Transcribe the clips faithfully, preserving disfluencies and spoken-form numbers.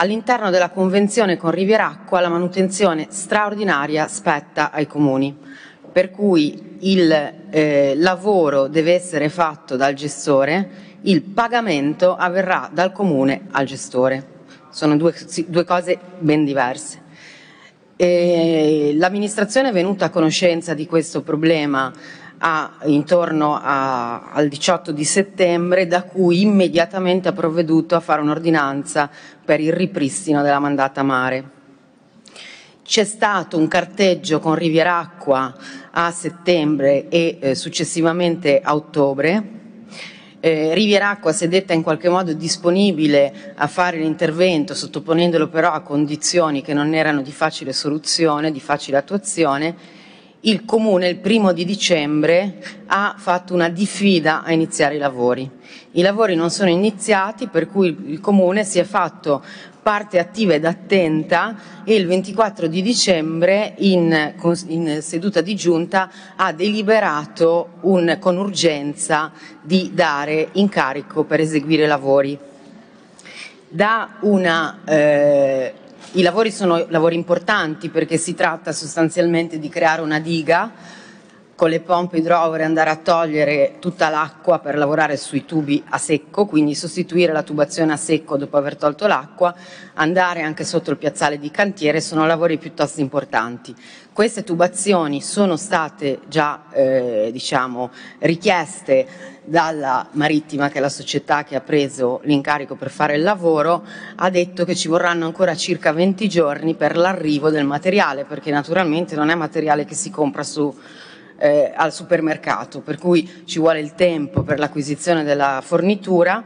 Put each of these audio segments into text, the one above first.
All'interno della convenzione con Rivieracqua la manutenzione straordinaria spetta ai comuni, per cui il eh, lavoro deve essere fatto dal gestore, il pagamento avverrà dal comune al gestore. Sono due, due cose ben diverse. L'amministrazione è venuta a conoscenza di questo problema a, intorno a, al diciotto di settembre, da cui immediatamente ha provveduto a fare un'ordinanza per il ripristino della mandata mare. C'è stato un carteggio con Rivieracqua a settembre e eh, successivamente a ottobre. Eh, Rivieracqua si è detta in qualche modo disponibile a fare l'intervento, sottoponendolo però a condizioni che non erano di facile soluzione, di facile attuazione. Il Comune il primo di dicembre ha fatto una diffida a iniziare i lavori. I lavori non sono iniziati, per cui il Comune si è fatto parte attiva ed attenta e il ventiquattro di dicembre in, in seduta di giunta ha deliberato un, con urgenza di dare incarico per eseguire i lavori. Da una, eh, I lavori sono lavori importanti perché si tratta sostanzialmente di creare una diga con le pompe idrovore, andare a togliere tutta l'acqua per lavorare sui tubi a secco, quindi sostituire la tubazione a secco dopo aver tolto l'acqua, andare anche sotto il piazzale di cantiere, sono lavori piuttosto importanti. Queste tubazioni sono state già eh, diciamo, richieste dalla Marittima, che è la società che ha preso l'incarico per fare il lavoro, ha detto che ci vorranno ancora circa venti giorni per l'arrivo del materiale, perché naturalmente non è materiale che si compra su Eh, al supermercato, per cui ci vuole il tempo per l'acquisizione della fornitura.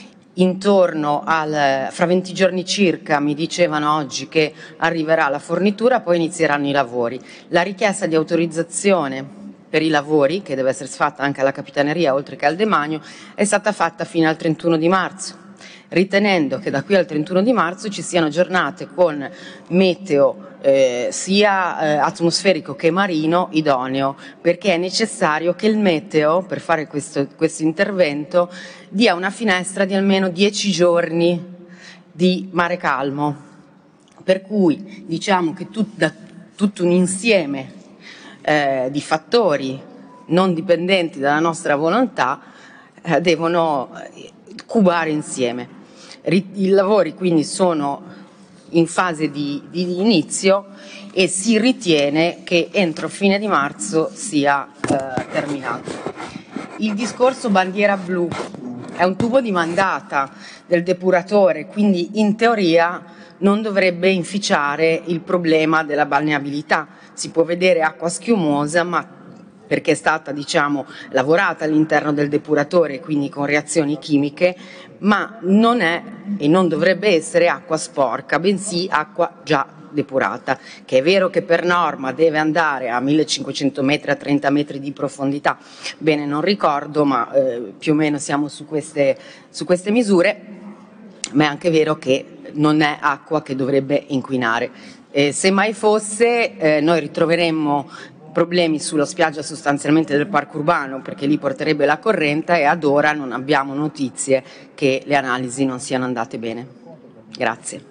Intorno al, fra venti giorni circa mi dicevano oggi che arriverà la fornitura, poi inizieranno i lavori. La richiesta di autorizzazione per i lavori, che deve essere fatta anche alla Capitaneria oltre che al demanio, è stata fatta fino al trentuno di marzo, ritenendo che da qui al trentuno di marzo ci siano giornate con meteo eh, sia eh, atmosferico che marino idoneo, perché è necessario che il meteo, per fare questo, questo intervento, dia una finestra di almeno dieci giorni di mare calmo, per cui diciamo che tut, da tutto un insieme eh, di fattori non dipendenti dalla nostra volontà eh, devono cubare insieme. I lavori quindi sono in fase di, di inizio e si ritiene che entro fine di marzo sia eh, terminato. Il discorso bandiera blu è un tubo di mandata del depuratore, quindi in teoria non dovrebbe inficiare il problema della balneabilità. Si può vedere acqua schiumosa, ma perché è stata diciamo, lavorata all'interno del depuratore, quindi con reazioni chimiche, ma non è e non dovrebbe essere acqua sporca, bensì acqua già depurata, che è vero che per norma deve andare a millecinquecento metri, a trenta metri di profondità, bene non ricordo, ma eh, più o meno siamo su queste, su queste misure, ma è anche vero che non è acqua che dovrebbe inquinare. Eh, se mai fosse, eh, noi ritroveremmo problemi sulla spiaggia sostanzialmente del parco urbano, perché lì porterebbe la corrente e ad ora non abbiamo notizie che le analisi non siano andate bene. Grazie.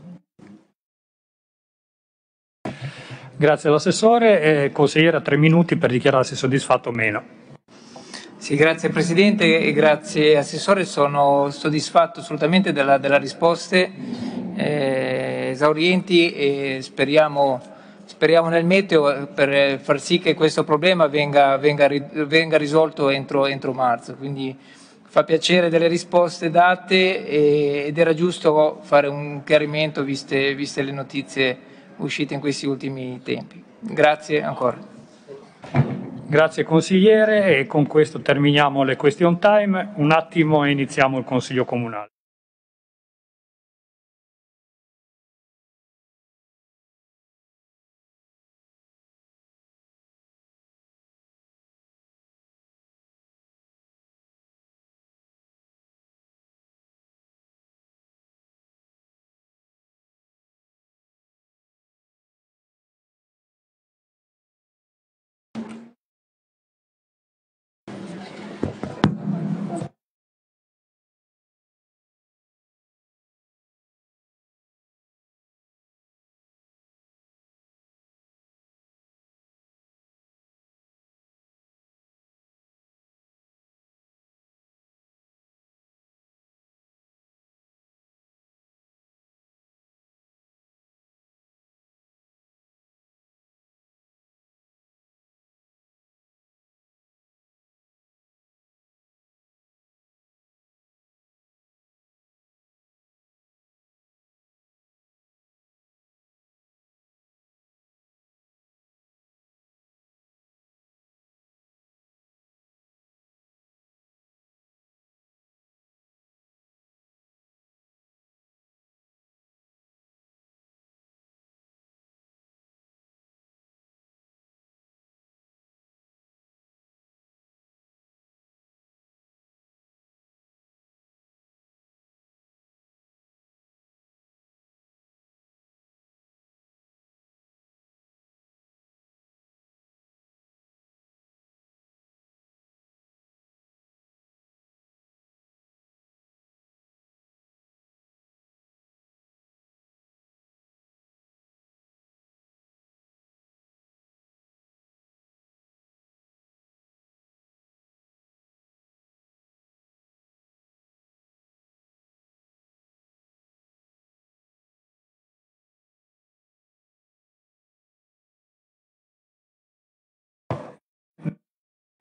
Grazie all'assessore. Eh, consigliere, a tre minuti per dichiararsi soddisfatto o meno. Sì, grazie Presidente e grazie Assessore, sono soddisfatto assolutamente della, della risposte eh, esaurienti e speriamo, speriamo nel meteo per far sì che questo problema venga, venga, venga risolto entro, entro marzo. Quindi fa piacere delle risposte date e, ed era giusto fare un chiarimento viste, viste le notizie uscite in questi ultimi tempi. Grazie ancora. Grazie consigliere e con questo terminiamo le question time. Un attimo e iniziamo il Consiglio Comunale.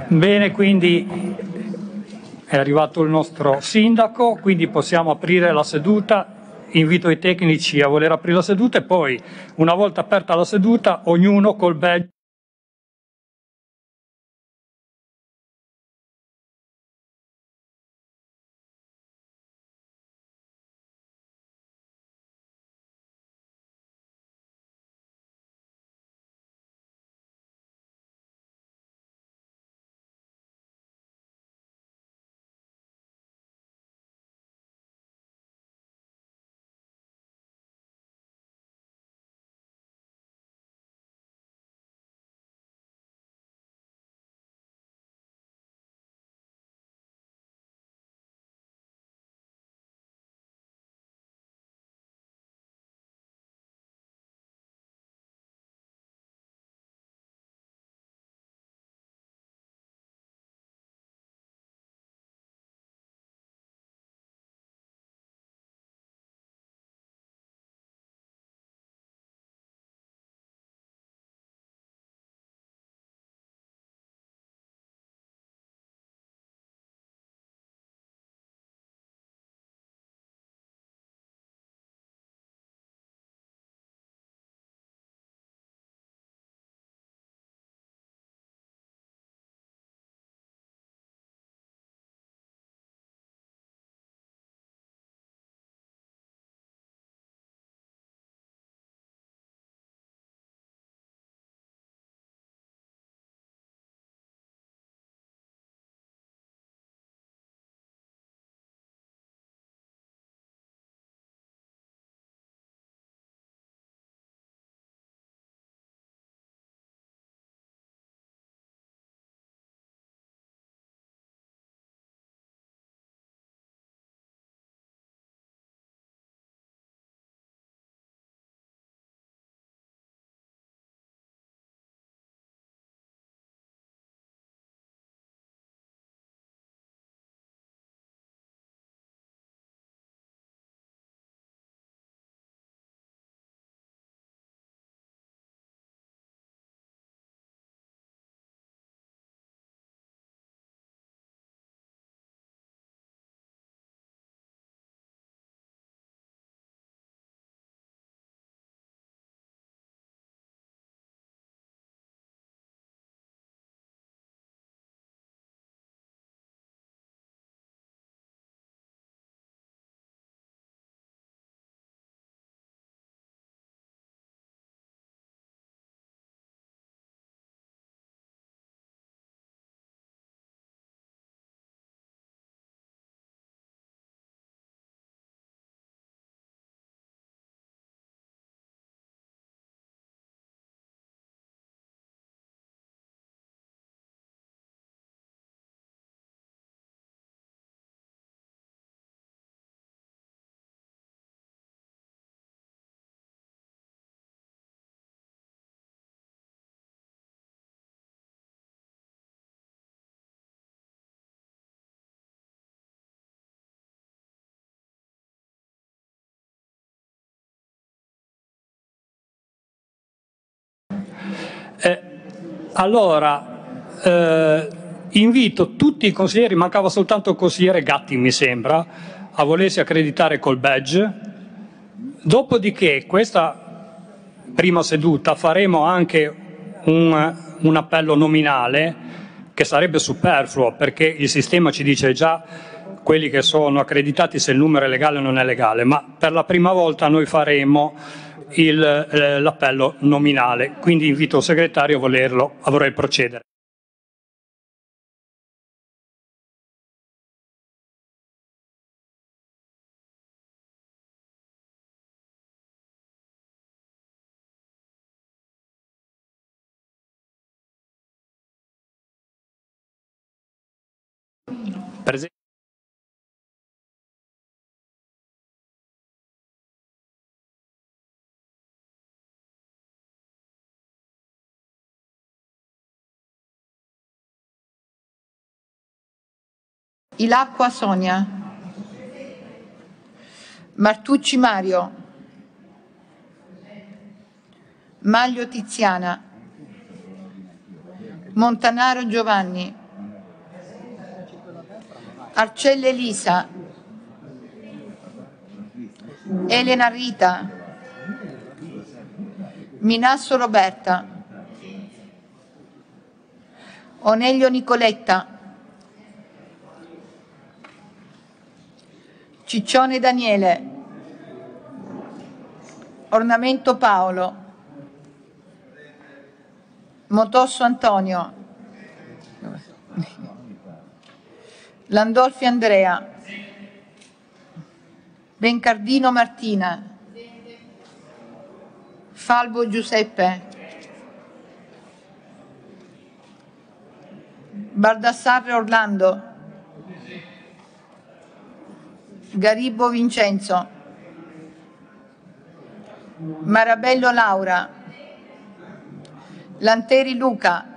Bene, quindi è arrivato il nostro sindaco, quindi possiamo aprire la seduta. Invito i tecnici a voler aprire la seduta e poi, una volta aperta la seduta, ognuno col badge. Eh, allora, eh, invito tutti i consiglieri, mancava soltanto il consigliere Gatti mi sembra, a volersi accreditare col badge. Dopodiché questa prima seduta faremo anche un, un appello nominale che sarebbe superfluo perché il sistema ci dice già quelli che sono accreditati se il numero è legale o non è legale, ma per la prima volta noi faremo il, eh, l'appello nominale, quindi invito il segretario a volerlo, a voler procedere. Presente. Ilacqua Sonia. Martucci Mario. Maglio Tiziana. Montanaro Giovanni. Arcelle Elisa, Elena Rita, Minasso Roberta, Oneglio Nicoletta, Ciccione Daniele, Ornamento Paolo, Motosso Antonio, Landolfi Andrea, Bencardino Martina, Falbo Giuseppe, Baldassarre Orlando, Garibbo Vincenzo, Marabello Laura, Lanteri Luca,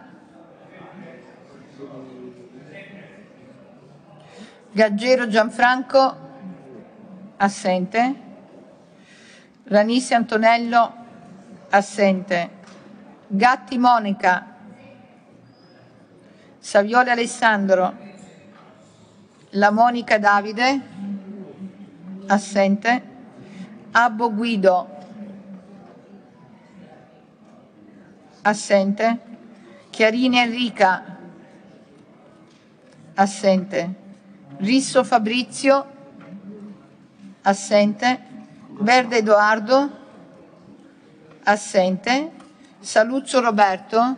Gaggero Gianfranco, assente, Ranisi Antonello, assente, Gatti Monica, Savioli Alessandro, La Monica Davide, assente, Abbo Guido, assente, Chiarini Enrica, assente, Risso Fabrizio, assente, Verde Edoardo, assente, Saluzzo Roberto,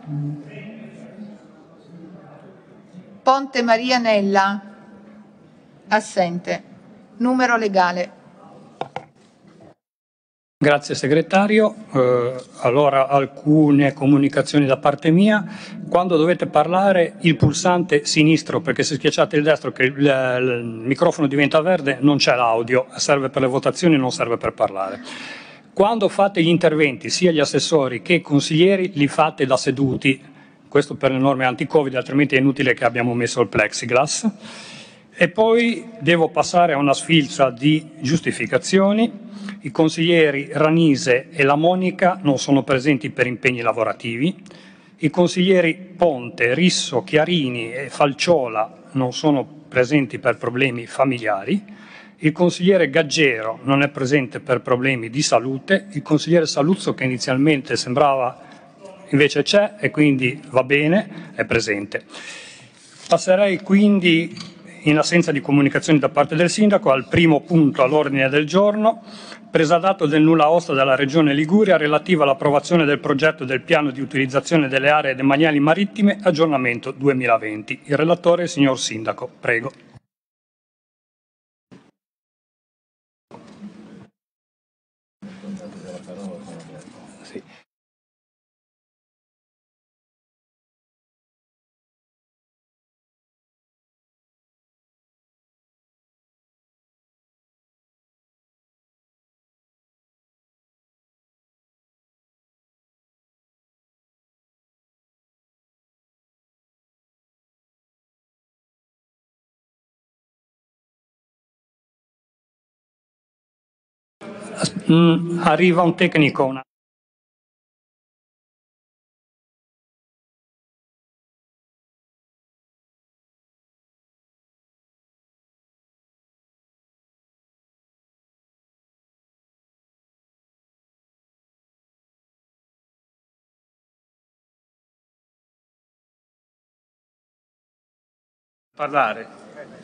Ponte Maria Nella, assente. Numero legale. Grazie segretario. Eh, allora alcune comunicazioni da parte mia. Quando dovete parlare il pulsante sinistro, perché se schiacciate il destro che il, il microfono diventa verde non c'è l'audio, serve per le votazioni, non serve per parlare. Quando fate gli interventi, sia gli assessori che i consiglieri, li fate da seduti, questo per le norme anti-Covid, altrimenti è inutile che abbiamo messo il plexiglass. E poi devo passare a una sfilza di giustificazioni. I consiglieri Ranise e La Monica non sono presenti per impegni lavorativi. I consiglieri Ponte, Risso, Chiarini e Falciola non sono presenti per problemi familiari. Il consigliere Gaggero non è presente per problemi di salute. Il consigliere Saluzzo, che inizialmente sembrava, invece c'è e quindi va bene, è presente. Passerei quindi, in assenza di comunicazioni da parte del Sindaco, al primo punto all'ordine del giorno, presa d'atto del nulla osta della Regione Liguria relativa all'approvazione del progetto del piano di utilizzazione delle aree demaniali marittime, aggiornamento duemilaventi. Il relatore è il signor Sindaco. Prego. Sì. Mm, arriva un tecnico. Una... parlare.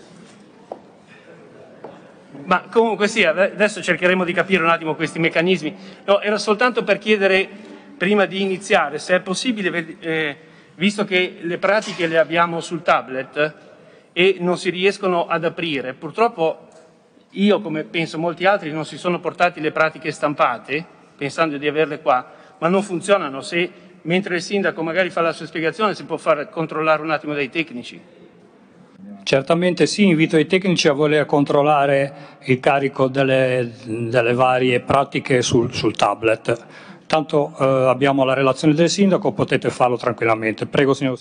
Ma comunque sì, adesso cercheremo di capire un attimo questi meccanismi. No, era soltanto per chiedere, prima di iniziare, se è possibile, eh, visto che le pratiche le abbiamo sul tablet e non si riescono ad aprire, purtroppo io, come penso molti altri, non si sono portati le pratiche stampate, pensando di averle qua, ma non funzionano. Se mentre il sindaco magari fa la sua spiegazione si può far controllare un attimo dai tecnici. Certamente sì, invito i tecnici a voler controllare il carico delle, delle varie pratiche sul, sul tablet. Tanto eh, abbiamo la relazione del sindaco, potete farlo tranquillamente. Prego, signor.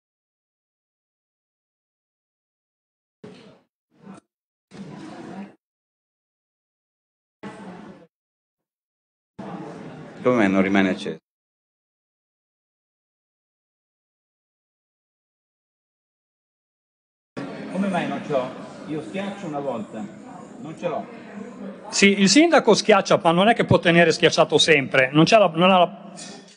Come non rimane acceso? Come mai non c'ho? Io schiaccio una volta, non ce l'ho. Sì, il sindaco schiaccia, ma non è che può tenere schiacciato sempre, non c'ha la, non ha la...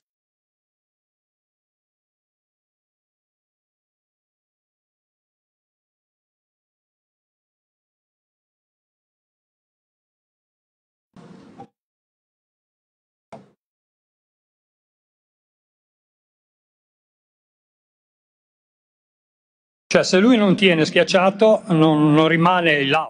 Cioè, se lui non tiene schiacciato, non, non rimane là.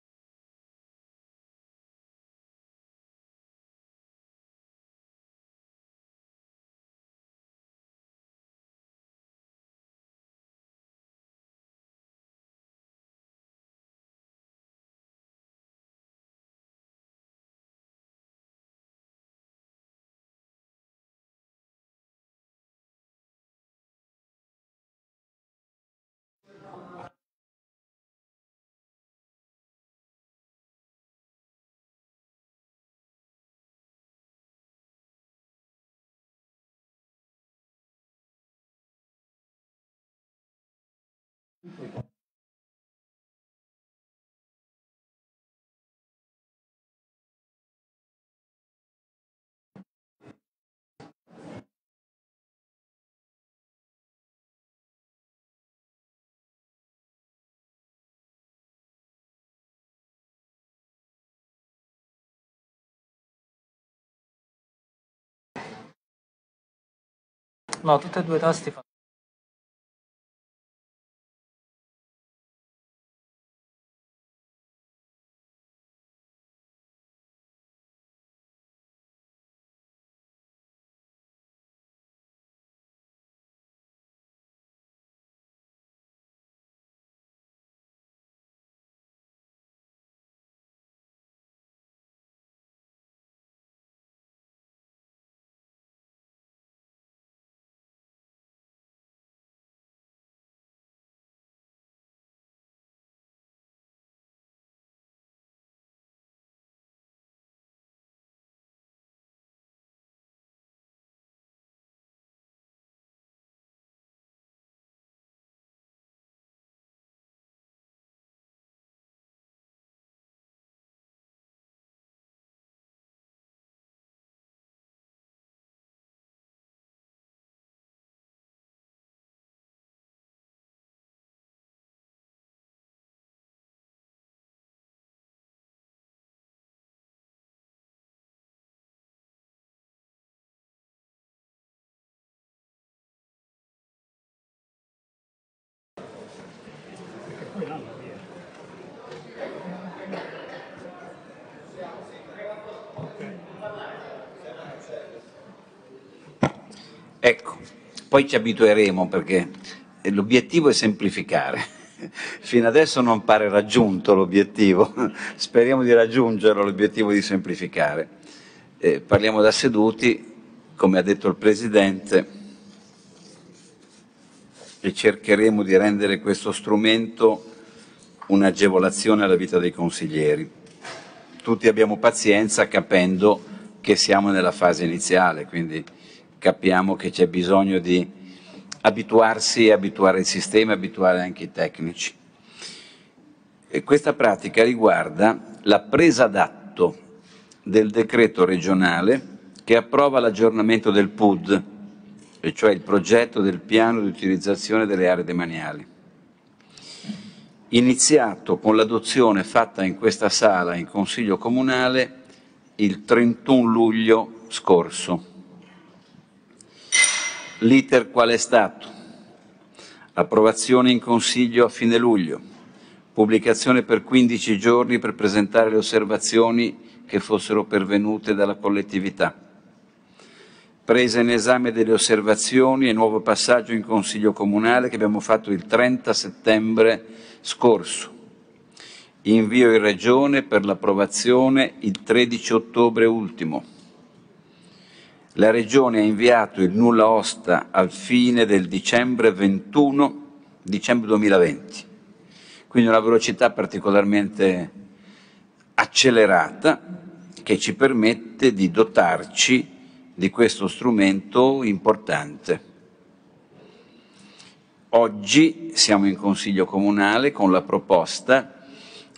No, tutte e due i tasti fanno. Ecco, poi ci abitueremo perché l'obiettivo è semplificare. Fino adesso non pare raggiunto l'obiettivo, speriamo di raggiungerlo l'obiettivo di semplificare. Eh, parliamo da seduti, come ha detto il Presidente, e cercheremo di rendere questo strumento un'agevolazione alla vita dei consiglieri. Tutti abbiamo pazienza capendo che siamo nella fase iniziale, quindi capiamo che c'è bisogno di abituarsi, abituare il sistema, abituare anche i tecnici. E questa pratica riguarda la presa d'atto del decreto regionale che approva l'aggiornamento del P U D, e cioè il progetto del piano di utilizzazione delle aree demaniali, iniziato con l'adozione fatta in questa sala in Consiglio Comunale il trentuno luglio scorso. L'iter qual è stato? Approvazione in Consiglio a fine luglio, pubblicazione per quindici giorni per presentare le osservazioni che fossero pervenute dalla collettività, presa in esame delle osservazioni e nuovo passaggio in Consiglio Comunale che abbiamo fatto il trenta settembre scorso, invio in Regione per l'approvazione il tredici ottobre ultimo. La Regione ha inviato il nulla osta al fine del dicembre ventuno, dicembre duemilaventi, quindi una velocità particolarmente accelerata che ci permette di dotarci di questo strumento importante. Oggi siamo in Consiglio Comunale con la proposta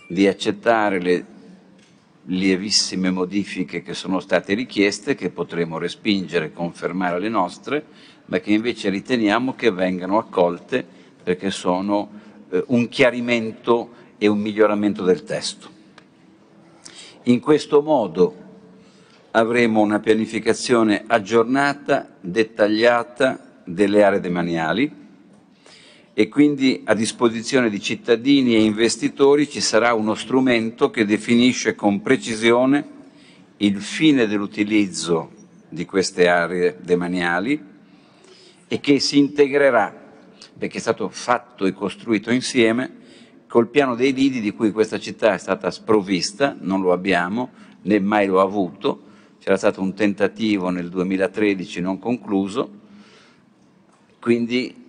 di accettare le lievissime modifiche che sono state richieste, che potremo respingere e confermare le nostre, ma che invece riteniamo che vengano accolte perché sono eh, un chiarimento e un miglioramento del testo. In questo modo avremo una pianificazione aggiornata, dettagliata delle aree demaniali e quindi a disposizione di cittadini e investitori ci sarà uno strumento che definisce con precisione il fine dell'utilizzo di queste aree demaniali e che si integrerà, perché è stato fatto e costruito insieme, col piano dei lidi di cui questa città è stata sprovvista, non lo abbiamo, né mai lo ha avuto. C'era stato un tentativo nel duemilatredici non concluso, quindi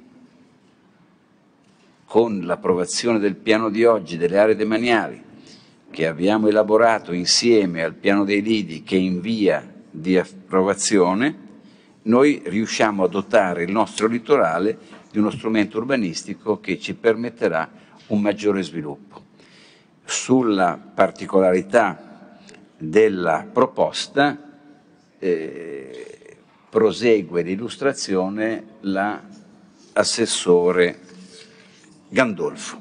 con l'approvazione del piano di oggi delle aree demaniali, che abbiamo elaborato insieme al piano dei lidi che è in via di approvazione, noi riusciamo a dotare il nostro litorale di uno strumento urbanistico che ci permetterà un maggiore sviluppo. Sulla particolarità della proposta eh, prosegue l'illustrazione l'assessore Gandolfo.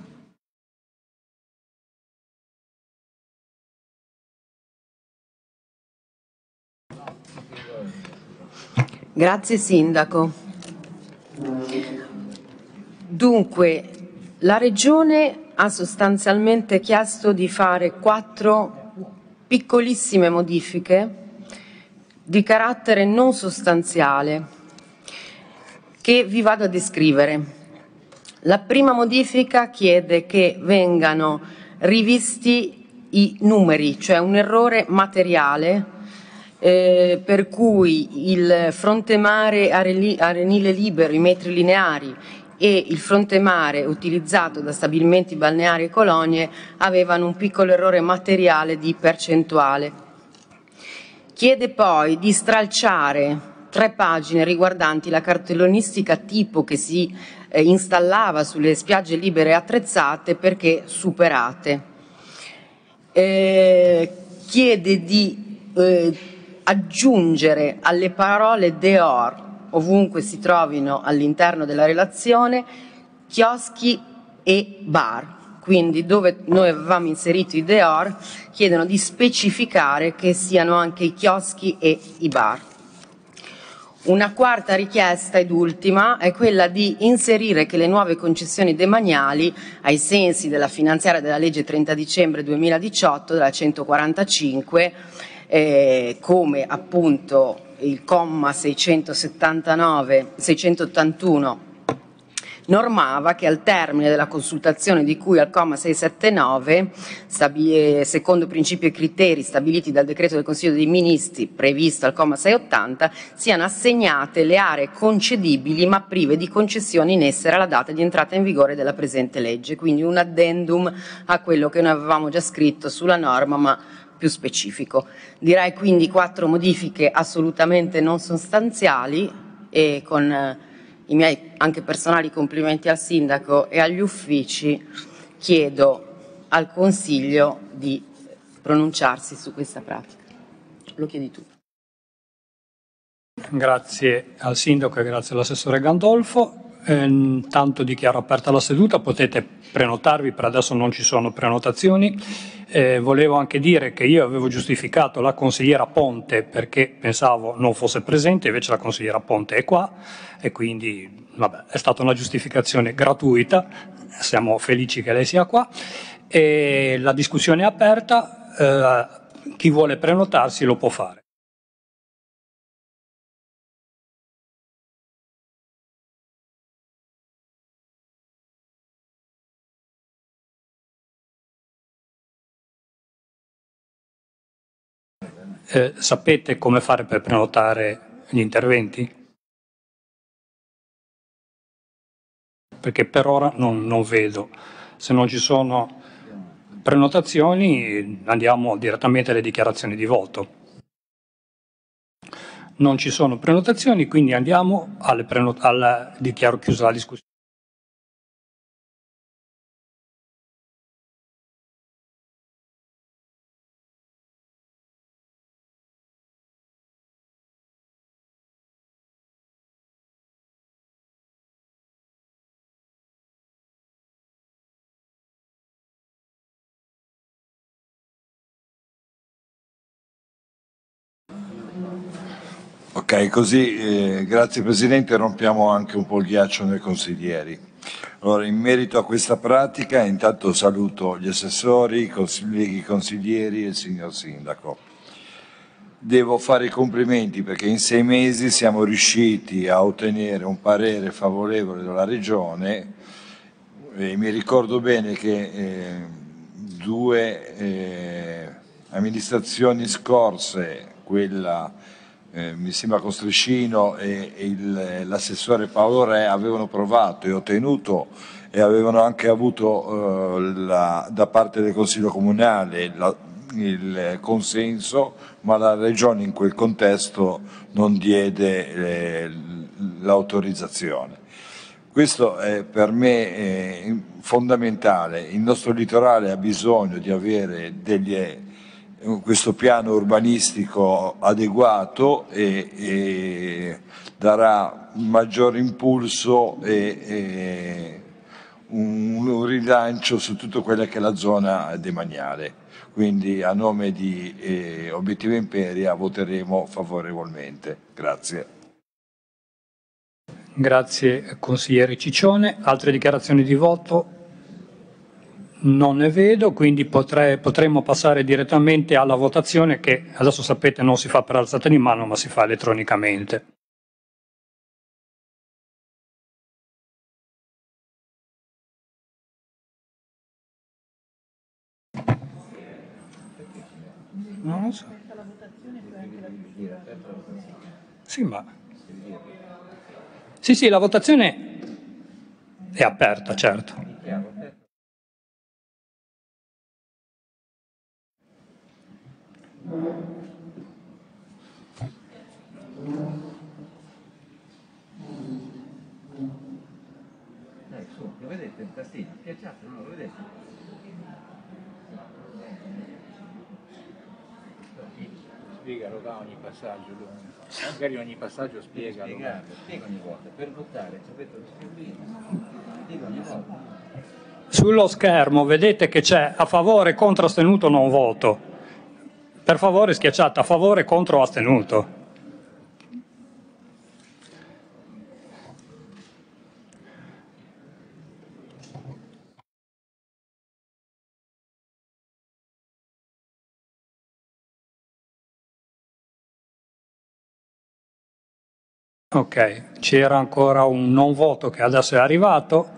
Grazie Sindaco. Dunque, la Regione ha sostanzialmente chiesto di fare quattro piccolissime modifiche di carattere non sostanziale che vi vado a descrivere. La prima modifica chiede che vengano rivisti i numeri, cioè un errore materiale eh, per cui il fronte mare arenile libero, i metri lineari e il fronte mare utilizzato da stabilimenti balneari e colonie avevano un piccolo errore materiale di percentuale. Chiede poi di stralciare tre pagine riguardanti la cartellonistica tipo che si eh, installava sulle spiagge libere attrezzate perché superate. Eh, chiede di eh, aggiungere alle parole Deor, ovunque si trovino all'interno della relazione, chioschi e bar. Quindi dove noi avevamo inserito i Deor, chiedono di specificare che siano anche i chioschi e i bar. Una quarta richiesta ed ultima è quella di inserire che le nuove concessioni demaniali, ai sensi della finanziaria della legge trenta dicembre duemiladiciotto, della centoquarantacinque, eh, come appunto il comma seicentosettantanove, seicentottantuno normava che al termine della consultazione di cui al comma seicentosettantanove, secondo principi e criteri stabiliti dal decreto del Consiglio dei Ministri previsto al comma seicentottanta, siano assegnate le aree concedibili ma prive di concessioni in essere alla data di entrata in vigore della presente legge, quindi un addendum a quello che noi avevamo già scritto sulla norma ma più specifico. Direi quindi quattro modifiche assolutamente non sostanziali e con eh, i miei anche personali complimenti al Sindaco e agli uffici chiedo al Consiglio di pronunciarsi su questa pratica. Lo chiedi tu. Grazie al Sindaco e grazie all'assessore Gandolfo. Eh, intanto dichiaro aperta la seduta, potete prenotarvi, per adesso non ci sono prenotazioni. Eh, volevo anche dire che io avevo giustificato la consigliera Ponte perché pensavo non fosse presente, invece la consigliera Ponte è qua e quindi vabbè, è stata una giustificazione gratuita, siamo felici che lei sia qua. E la discussione è aperta, eh, chi vuole prenotarsi lo può fare. Eh, sapete come fare per prenotare gli interventi? Perché per ora non, non vedo. Se non ci sono prenotazioni andiamo direttamente alle dichiarazioni di voto. Non ci sono prenotazioni, quindi andiamo alle prenotazioni. Dichiaro chiusa la discussione. Ok, così eh, grazie Presidente, rompiamo anche un po' il ghiaccio nei consiglieri. Allora, in merito a questa pratica, intanto saluto gli assessori, i colleghi consiglieri e il signor Sindaco. Devo fare i complimenti perché in sei mesi siamo riusciti a ottenere un parere favorevole dalla Regione e mi ricordo bene che eh, due eh, amministrazioni scorse, quella eh, mi sembra con Striscino e, e l'assessore Paolo Re, avevano provato e ottenuto e avevano anche avuto eh, la, da parte del Consiglio Comunale la, il consenso, ma la Regione in quel contesto non diede eh, l'autorizzazione. Questo è per me eh, fondamentale. Il nostro litorale ha bisogno di avere degli, eh, questo piano urbanistico adeguato e, e darà un maggior impulso e, e un, un rilancio su tutta quella che è la zona demaniale. Quindi a nome di eh, Obiettivo Imperia voteremo favorevolmente. Grazie. Grazie consigliere Ciccione. Altre dichiarazioni di voto? Non ne vedo, quindi potrei, potremmo passare direttamente alla votazione che adesso sapete non si fa per alzata di mano ma si fa elettronicamente. Non lo so. Sì, ma... Sì, sì, la votazione è aperta, certo. Dai, su, lo vedete il tastino? Schiacciate, no, lo vedete? Spiegalo da ogni passaggio, magari ogni passaggio spiegalo. Spiegate, spiega ogni volta, per votare, sapete lo scrivino, spiega ogni volta. Sullo schermo vedete che c'è a favore, contro, astenuto, non voto. Per favore schiacciate a favore, contro, astenuto. Ok, c'era ancora un non voto che adesso è arrivato.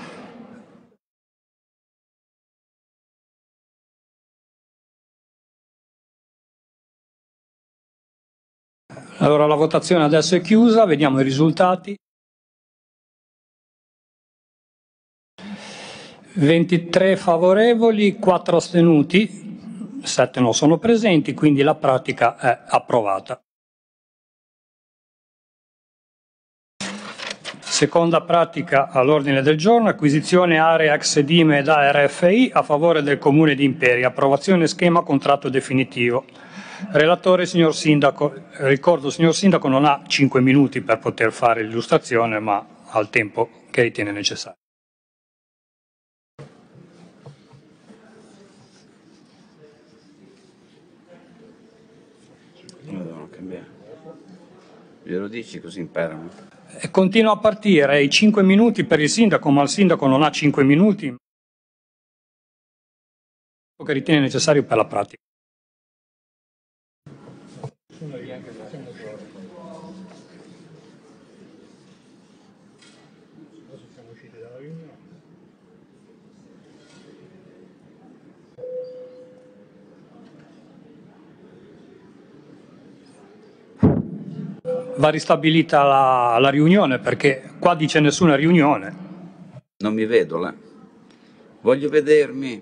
Allora la votazione adesso è chiusa, vediamo i risultati. ventitré favorevoli, quattro astenuti, sette non sono presenti, quindi la pratica è approvata. Seconda pratica all'ordine del giorno, acquisizione aree ex Dime da R F I a favore del Comune di Imperia, approvazione schema contratto definitivo. Relatore signor Sindaco, ricordo signor Sindaco non ha cinque minuti per poter fare l'illustrazione, ma ha il tempo che ritiene necessario. Lo devono cambiare. Glielo dici così imparano. E continua a partire i cinque minuti per il sindaco, ma il sindaco non ha cinque minuti che ritiene necessario per la pratica. Va ristabilita la, la riunione perché qua dice nessuna riunione. Non mi vedo là. Voglio vedermi.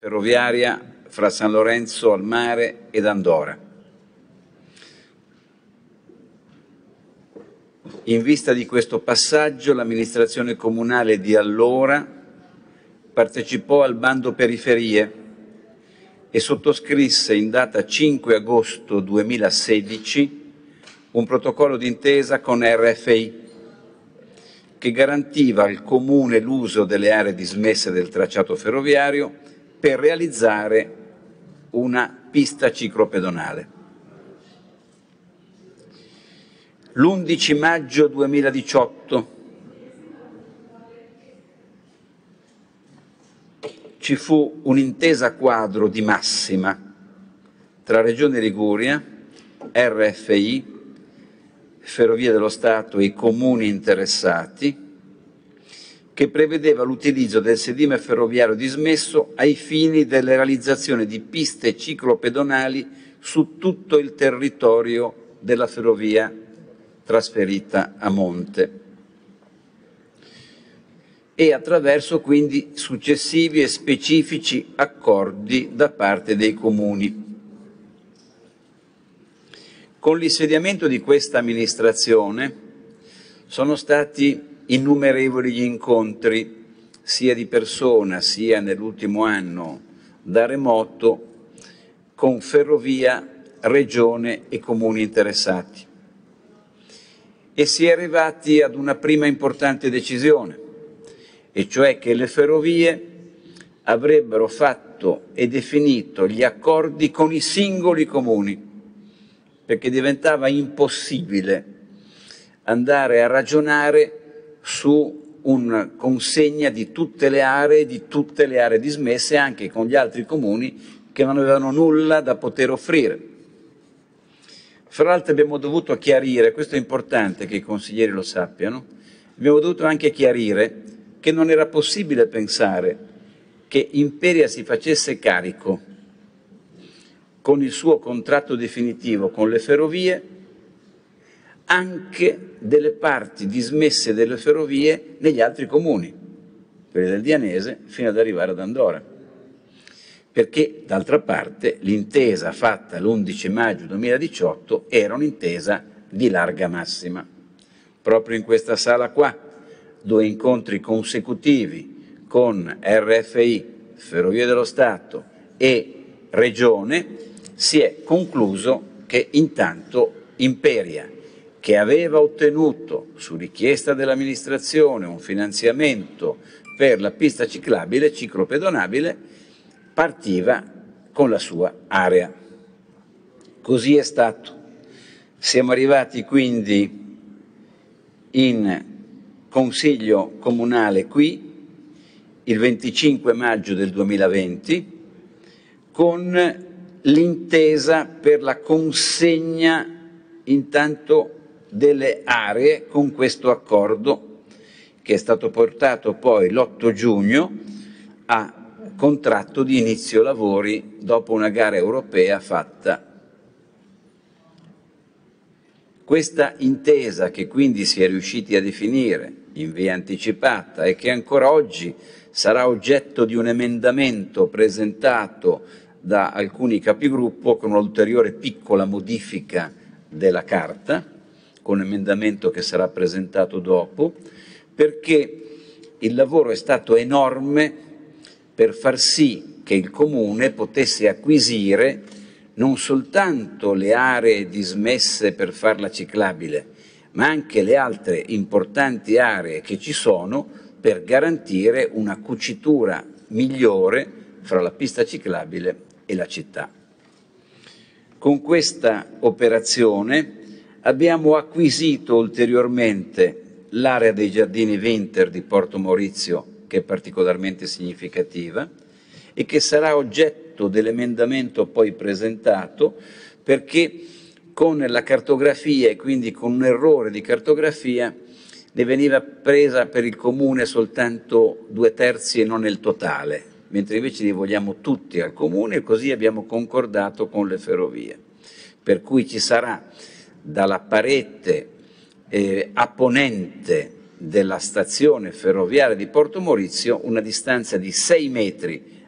ferroviaria fra San Lorenzo al Mare ed Andora. In vista di questo passaggio, l'amministrazione comunale di allora partecipò al bando periferie e sottoscrisse in data cinque agosto duemilasedici un protocollo d'intesa con R F I che garantiva al Comune l'uso delle aree dismesse del tracciato ferroviario per realizzare una pista ciclopedonale. L'undici maggio duemiladiciotto ci fu un'intesa quadro di massima tra Regione Liguria, R F I, Ferrovie dello Stato e i comuni interessati, che prevedeva l'utilizzo del sedime ferroviario dismesso ai fini della realizzazione di piste ciclopedonali su tutto il territorio della ferrovia trasferita a monte e attraverso quindi successivi e specifici accordi da parte dei comuni. Con l'insediamento di questa amministrazione sono stati innumerevoli gli incontri, sia di persona sia nell'ultimo anno da remoto, con Ferrovia, Regione e comuni interessati. E si è arrivati ad una prima importante decisione, e cioè che le ferrovie avrebbero fatto e definito gli accordi con i singoli comuni, perché diventava impossibile andare a ragionare su una consegna di tutte le aree, di tutte le aree dismesse, anche con gli altri comuni che non avevano nulla da poter offrire. Fra l'altro abbiamo dovuto chiarire, questo è importante che i consiglieri lo sappiano, abbiamo dovuto anche chiarire che non era possibile pensare che Imperia si facesse carico con il suo contratto definitivo con le ferrovie anche delle parti dismesse delle ferrovie negli altri comuni, quelli del Dianese fino ad arrivare ad Andora. Perché d'altra parte l'intesa fatta l'undici maggio duemiladiciotto era un'intesa di larga massima. Proprio in questa sala qua, due incontri consecutivi con R F I, Ferrovie dello Stato e Regione, si è concluso che intanto Imperia, che aveva ottenuto su richiesta dell'amministrazione un finanziamento per la pista ciclabile, ciclopedonabile, partiva con la sua area. Così è stato. Siamo arrivati quindi in Consiglio Comunale qui il venticinque maggio del duemilaventi con l'intesa per la consegna intanto delle aree con questo accordo che è stato portato poi l'otto giugno a contratto di inizio lavori dopo una gara europea fatta. Questa intesa, che quindi si è riusciti a definire in via anticipata e che ancora oggi sarà oggetto di un emendamento presentato da alcuni capigruppo con un'ulteriore piccola modifica della carta, con un emendamento che sarà presentato dopo, perché il lavoro è stato enorme per far sì che il Comune potesse acquisire non soltanto le aree dismesse per farla ciclabile, ma anche le altre importanti aree che ci sono per garantire una cucitura migliore fra la pista ciclabile e la città. Con questa operazione abbiamo acquisito ulteriormente l'area dei giardini Winter di Porto Maurizio, che è particolarmente significativa e che sarà oggetto dell'emendamento poi presentato, perché con la cartografia e quindi con un errore di cartografia ne veniva presa per il Comune soltanto due terzi e non il totale, mentre invece li vogliamo tutti al Comune, e così abbiamo concordato con le ferrovie. Per cui ci sarà dalla parete eh, a ponente della stazione ferroviaria di Porto Maurizio una distanza di sei metri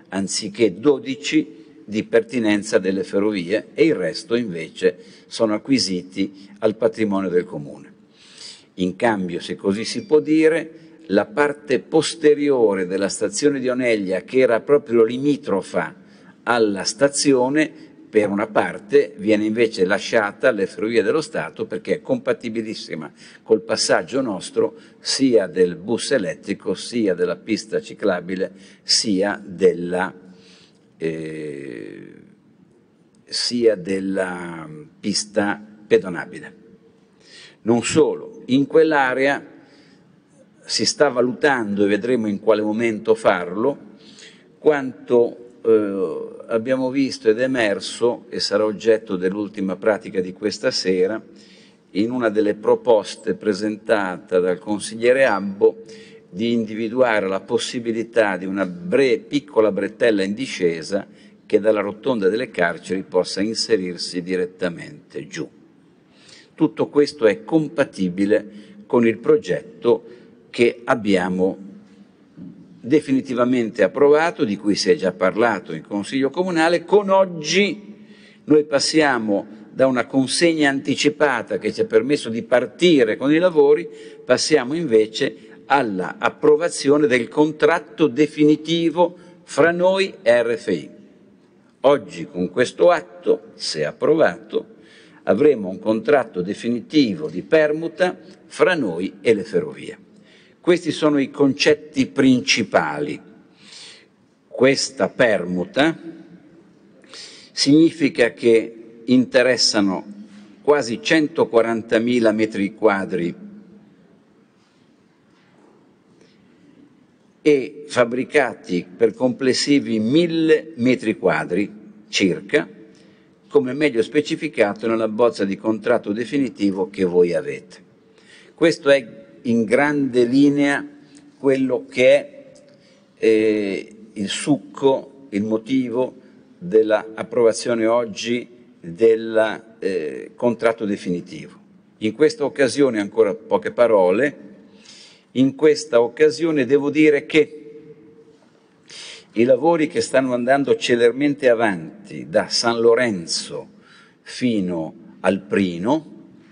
anziché dodici di pertinenza delle ferrovie, e il resto invece sono acquisiti al patrimonio del Comune. In cambio, se così si può dire, la parte posteriore della stazione di Oneglia, che era proprio limitrofa alla stazione, per una parte viene invece lasciata alle Ferrovie dello Stato, perché è compatibilissima col passaggio nostro sia del bus elettrico, sia della pista ciclabile, sia della, eh, sia della pista pedonabile. Non solo, in quell'area si sta valutando, e vedremo in quale momento farlo, quanto eh, abbiamo visto ed emerso, e sarà oggetto dell'ultima pratica di questa sera, in una delle proposte presentata dal consigliere Abbo, di individuare la possibilità di una bre- piccola bretella in discesa che dalla rotonda delle carceri possa inserirsi direttamente giù. Tutto questo è compatibile con il progetto che abbiamo definitivamente approvato, di cui si è già parlato in Consiglio Comunale. Con oggi noi passiamo da una consegna anticipata che ci ha permesso di partire con i lavori, passiamo invece alla approvazione del contratto definitivo fra noi e R F I. Oggi con questo atto, se approvato, avremo un contratto definitivo di permuta fra noi e le ferrovie. Questi sono i concetti principali. Questa permuta significa che interessano quasi centoquarantamila metri quadri e fabbricati per complessivi mille metri quadri circa, come meglio specificato nella bozza di contratto definitivo che voi avete. Questo è in grande linea quello che è eh, il succo, il motivo dell'approvazione oggi del eh, contratto definitivo. In questa occasione, ancora poche parole, in questa occasione devo dire che i lavori che stanno andando celermente avanti da San Lorenzo fino al Prino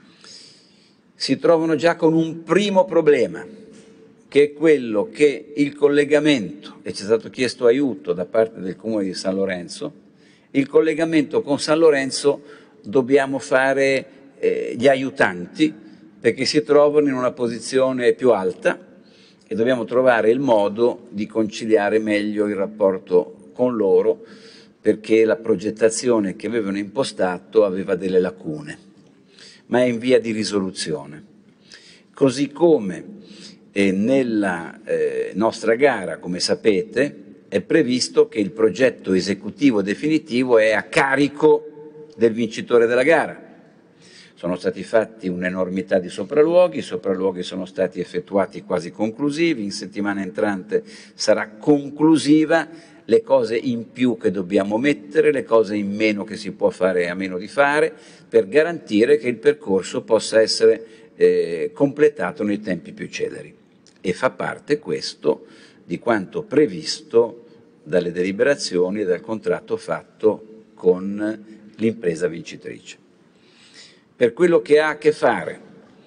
si trovano già con un primo problema, che è quello che il collegamento, e ci è stato chiesto aiuto da parte del Comune di San Lorenzo, il collegamento con San Lorenzo dobbiamo fare eh, gli aiutanti, perché si trovano in una posizione più alta e dobbiamo trovare il modo di conciliare meglio il rapporto con loro, perché la progettazione che avevano impostato aveva delle lacune, ma è in via di risoluzione. Così come eh, nella eh, nostra gara, come sapete, è previsto che il progetto esecutivo definitivo è a carico del vincitore della gara. Sono stati fatti un'enormità di sopralluoghi, i sopralluoghi sono stati effettuati quasi conclusivi, in settimana entrante sarà conclusiva, le cose in più che dobbiamo mettere, le cose in meno che si può fare a meno di fare, per garantire che il percorso possa essere eh, completato nei tempi più celeri. E fa parte questo di quanto previsto dalle deliberazioni e dal contratto fatto con l'impresa vincitrice. Per quello che ha a che fare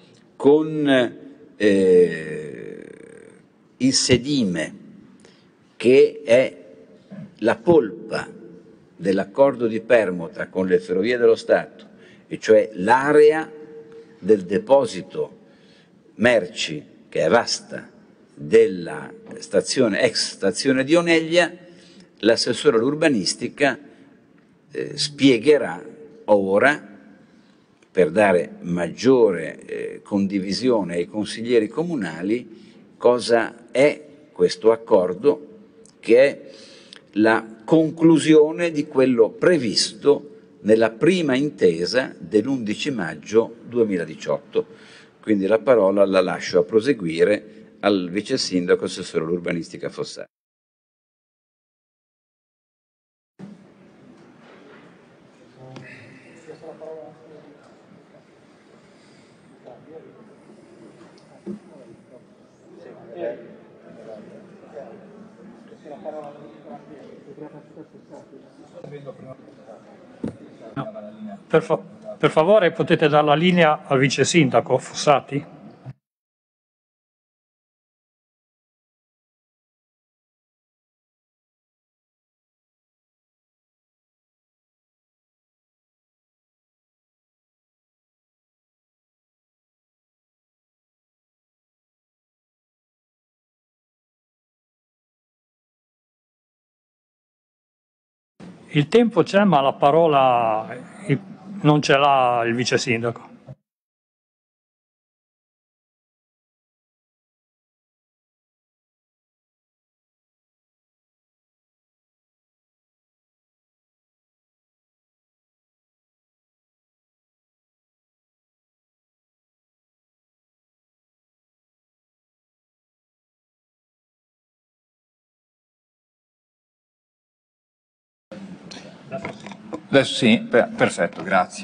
con eh, il sedime, che è la polpa dell'accordo di permuta con le Ferrovie dello Stato, e cioè l'area del deposito merci, che è vasta, della stazione, ex stazione di Oneglia, l'assessore all'urbanistica eh, spiegherà ora, per dare maggiore eh, condivisione ai consiglieri comunali, cosa è questo accordo, che è la conclusione di quello previsto nella prima intesa dell'undici maggio duemiladiciotto. Quindi la parola la lascio a proseguire al vice sindaco assessore all'urbanistica Fossati. No. Per, fa per favore potete dare la linea al vice sindaco Fossati? Il tempo c'è, ma la parola non ce l'ha il vice sindaco. Adesso sì, perfetto, grazie.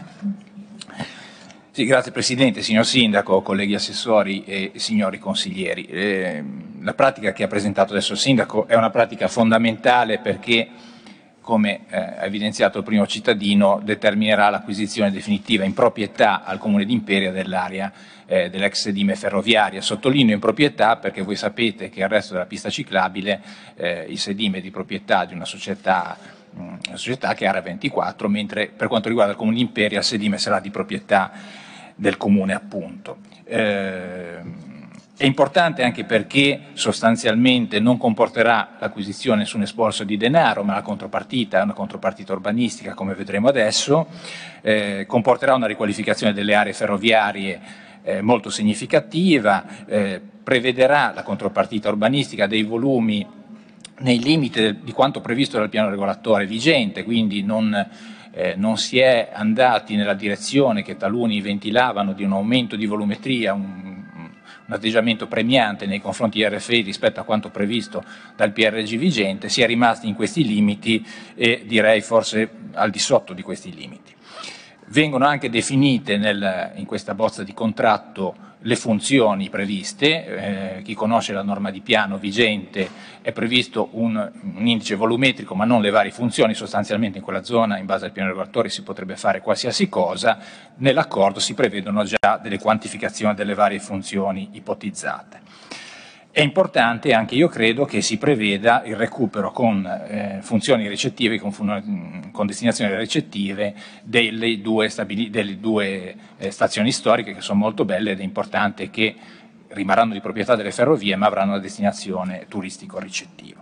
Sì, grazie Presidente, signor Sindaco, colleghi assessori e signori consiglieri. Eh, la pratica che ha presentato adesso il Sindaco è una pratica fondamentale perché, come eh, ha evidenziato il primo cittadino, determinerà l'acquisizione definitiva in proprietà al Comune di Imperia dell'area eh, dell'ex sedime ferroviaria. Sottolineo in proprietà perché voi sapete che il resto della pista ciclabile eh, il sedime è di proprietà di una società una società che è Area ventiquattro, mentre per quanto riguarda il Comune di Imperia il sedime sarà di proprietà del Comune appunto. Eh, è importante anche perché sostanzialmente non comporterà l'acquisizione su un esborso di denaro, ma la contropartita è una contropartita urbanistica, come vedremo adesso, eh, comporterà una riqualificazione delle aree ferroviarie eh, molto significativa, eh, prevederà la contropartita urbanistica dei volumi nei limiti di quanto previsto dal piano regolatore vigente, quindi non, eh, non si è andati nella direzione che taluni ventilavano di un aumento di volumetria, un, un atteggiamento premiante nei confronti di R F I rispetto a quanto previsto dal P R G vigente, si è rimasti in questi limiti e direi forse al di sotto di questi limiti. Vengono anche definite nel, in questa bozza di contratto le funzioni previste, eh, chi conosce la norma di piano vigente è previsto un, un indice volumetrico ma non le varie funzioni, sostanzialmente in quella zona in base al piano regolatore si potrebbe fare qualsiasi cosa, nell'accordo si prevedono già delle quantificazioni delle varie funzioni ipotizzate. È importante anche, io credo, che si preveda il recupero con eh, funzioni ricettive, con, fun con destinazioni ricettive delle due, delle due eh, stazioni storiche che sono molto belle ed è importante che rimarranno di proprietà delle ferrovie ma avranno una destinazione turistico-ricettiva.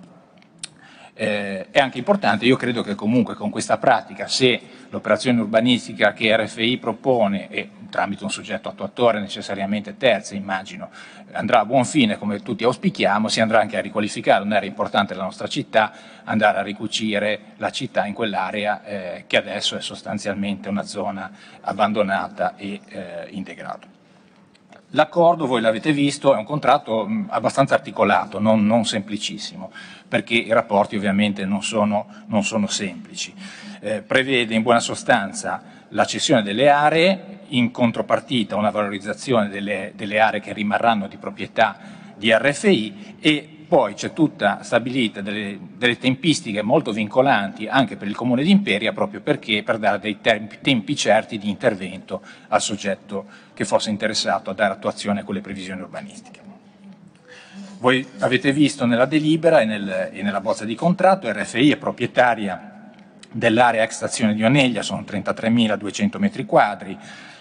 Eh, è anche importante, io credo che comunque con questa pratica, se l'operazione urbanistica che R F I propone e tramite un soggetto attuatore necessariamente terzo, immagino, andrà a buon fine come tutti auspichiamo, si andrà anche a riqualificare un'area importante della nostra città, andare a ricucire la città in quell'area eh, che adesso è sostanzialmente una zona abbandonata e eh, integrata. L'accordo, voi l'avete visto, è un contratto mh, abbastanza articolato, non, non semplicissimo, perché i rapporti ovviamente non sono, non sono semplici. Eh, prevede in buona sostanza la cessione delle aree, in contropartita una valorizzazione delle, delle aree che rimarranno di proprietà di R F I e poi c'è tutta stabilita delle, delle tempistiche molto vincolanti anche per il Comune di Imperia, proprio perché per dare dei tempi, tempi certi di intervento al soggetto che fosse interessato a dare attuazione a quelle previsioni urbanistiche. Voi avete visto nella delibera e, nel, e nella bozza di contratto, R F I è proprietaria dell'area ex stazione di Oneglia, sono trentatremiladuecento metri quadri,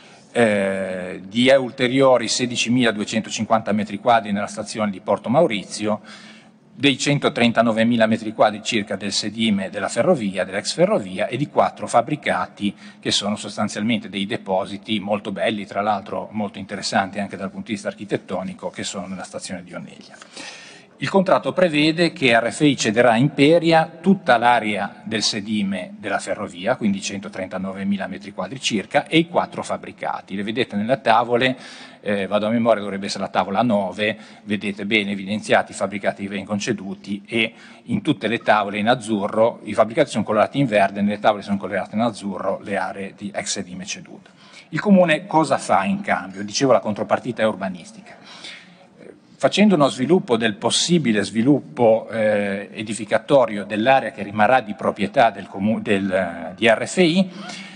Eh, di ulteriori sedicimiladuecentocinquanta metri quadri nella stazione di Porto Maurizio, dei centotrentanovemila metri quadri circa del sedime della ferrovia, dell'ex ferrovia e di quattro fabbricati che sono sostanzialmente dei depositi molto belli, tra l'altro molto interessanti anche dal punto di vista architettonico, che sono nella stazione di Oneglia. Il contratto prevede che R F I cederà a Imperia tutta l'area del sedime della ferrovia, quindi centotrentanovemila metri quadri circa, e i quattro fabbricati. Le vedete nelle tavole, eh, vado a memoria, dovrebbe essere la tavola nove, vedete bene evidenziati i fabbricati che vengono ceduti e in tutte le tavole in azzurro, i fabbricati sono colorati in verde, nelle tavole sono colorate in azzurro le aree di ex sedime ceduto. Il Comune cosa fa in cambio? Dicevo, la contropartita è urbanistica. facendo uno sviluppo del possibile sviluppo eh, edificatorio dell'area che rimarrà di proprietà del, del, di R F I,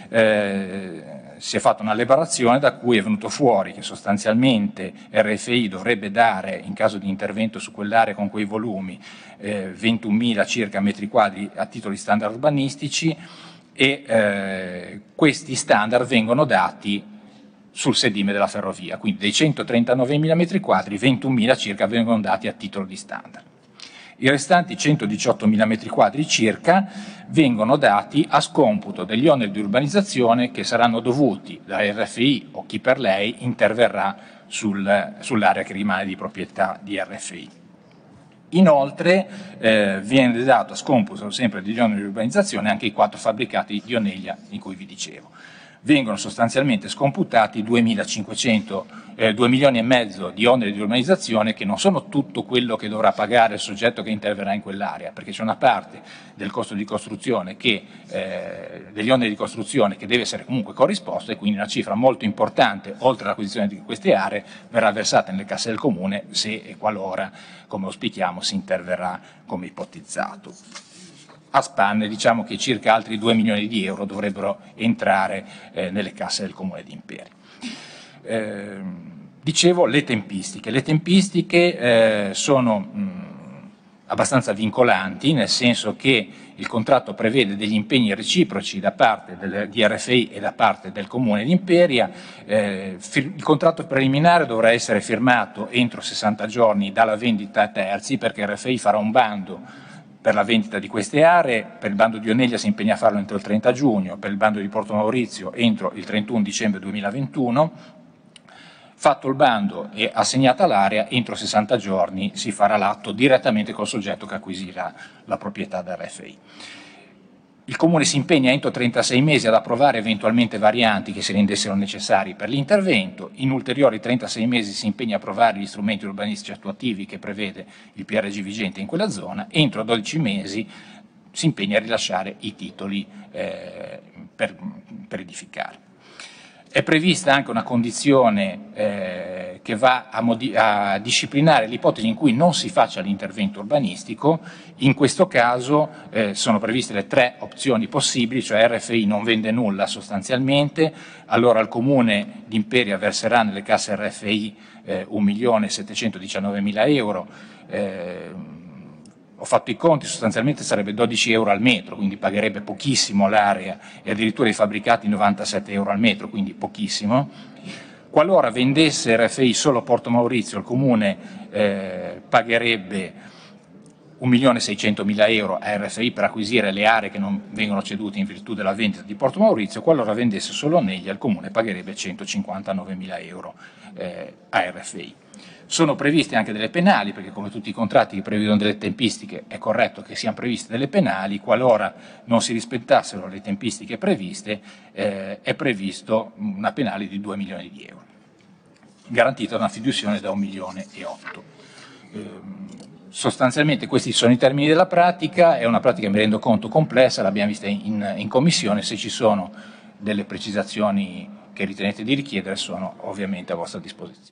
eh, si è fatta una elaborazione da cui è venuto fuori che sostanzialmente R F I dovrebbe dare, in caso di intervento su quell'area con quei volumi, eh, ventunomila circa metri quadri a titolo di standard urbanistici, e eh, questi standard vengono dati sul sedime della ferrovia, quindi dei centotrentanovemila metri quadri, ventunomila circa vengono dati a titolo di standard. I restanti centodiciottomila metri quadri circa vengono dati a scomputo degli oneri di urbanizzazione che saranno dovuti da R F I o chi per lei interverrà sul, sull'area che rimane di proprietà di R F I. Inoltre eh, viene dato a scomputo sempre degli oneri di urbanizzazione anche i quattro fabbricati di Oneglia di cui vi dicevo. Vengono sostanzialmente scomputati duemilacinquecento, eh, due milioni e mezzo di oneri di urbanizzazione, che non sono tutto quello che dovrà pagare il soggetto che interverrà in quell'area, perché c'è una parte del costo di costruzione che, eh, degli oneri di costruzione che deve essere comunque corrisposta, e quindi una cifra molto importante, oltre all'acquisizione di queste aree, verrà versata nelle casse del Comune se e qualora, come auspichiamo, si interverrà come ipotizzato. A spanne diciamo che circa altri due milioni di euro dovrebbero entrare eh, nelle casse del Comune di Imperia. Eh, dicevo le tempistiche. Le tempistiche eh, sono mh, abbastanza vincolanti, nel senso che il contratto prevede degli impegni reciproci da parte del, di R F I e da parte del Comune di Imperia. Eh, il contratto preliminare dovrà essere firmato entro sessanta giorni dalla vendita a terzi, perché R F I farà un bando per la vendita di queste aree. Per il bando di Oneglia si impegna a farlo entro il trenta giugno, per il bando di Porto Maurizio entro il trentuno dicembre duemilaventuno. Fatto il bando e assegnata l'area, entro sessanta giorni si farà l'atto direttamente col soggetto che acquisirà la proprietà da R F I. Il Comune si impegna entro trentasei mesi ad approvare eventualmente varianti che si rendessero necessari per l'intervento. In ulteriori trentasei mesi si impegna a approvare gli strumenti urbanistici attuativi che prevede il P R G vigente in quella zona. Entro dodici mesi si impegna a rilasciare i titoli eh, per, per edificare. È prevista anche una condizione eh, che va a, a disciplinare l'ipotesi in cui non si faccia l'intervento urbanistico. In questo caso eh, sono previste le tre opzioni possibili, cioè R F I non vende nulla sostanzialmente, allora il Comune di Imperia verserà nelle casse R F I eh, un milione settecentodiciannovemila euro. Eh, Ho fatto i conti, sostanzialmente sarebbe dodici euro al metro, quindi pagherebbe pochissimo l'area, e addirittura i fabbricati novantasette euro al metro, quindi pochissimo. Qualora vendesse R F I solo Porto Maurizio, il Comune eh, pagherebbe un milione seicentomila euro a R F I per acquisire le aree che non vengono cedute in virtù della vendita di Porto Maurizio. Qualora vendesse solo Oneglia, il Comune pagherebbe centocinquantanovemila euro eh, a R F I. Sono previste anche delle penali, perché come tutti i contratti che prevedono delle tempistiche è corretto che siano previste delle penali. Qualora non si rispettassero le tempistiche previste, eh, è previsto una penale di due milioni di euro, garantita da una fiduzione da un milione e otto. Eh, sostanzialmente questi sono i termini della pratica. È una pratica, mi rendo conto, complessa, l'abbiamo vista in, in commissione. Se ci sono delle precisazioni che ritenete di richiedere, sono ovviamente a vostra disposizione.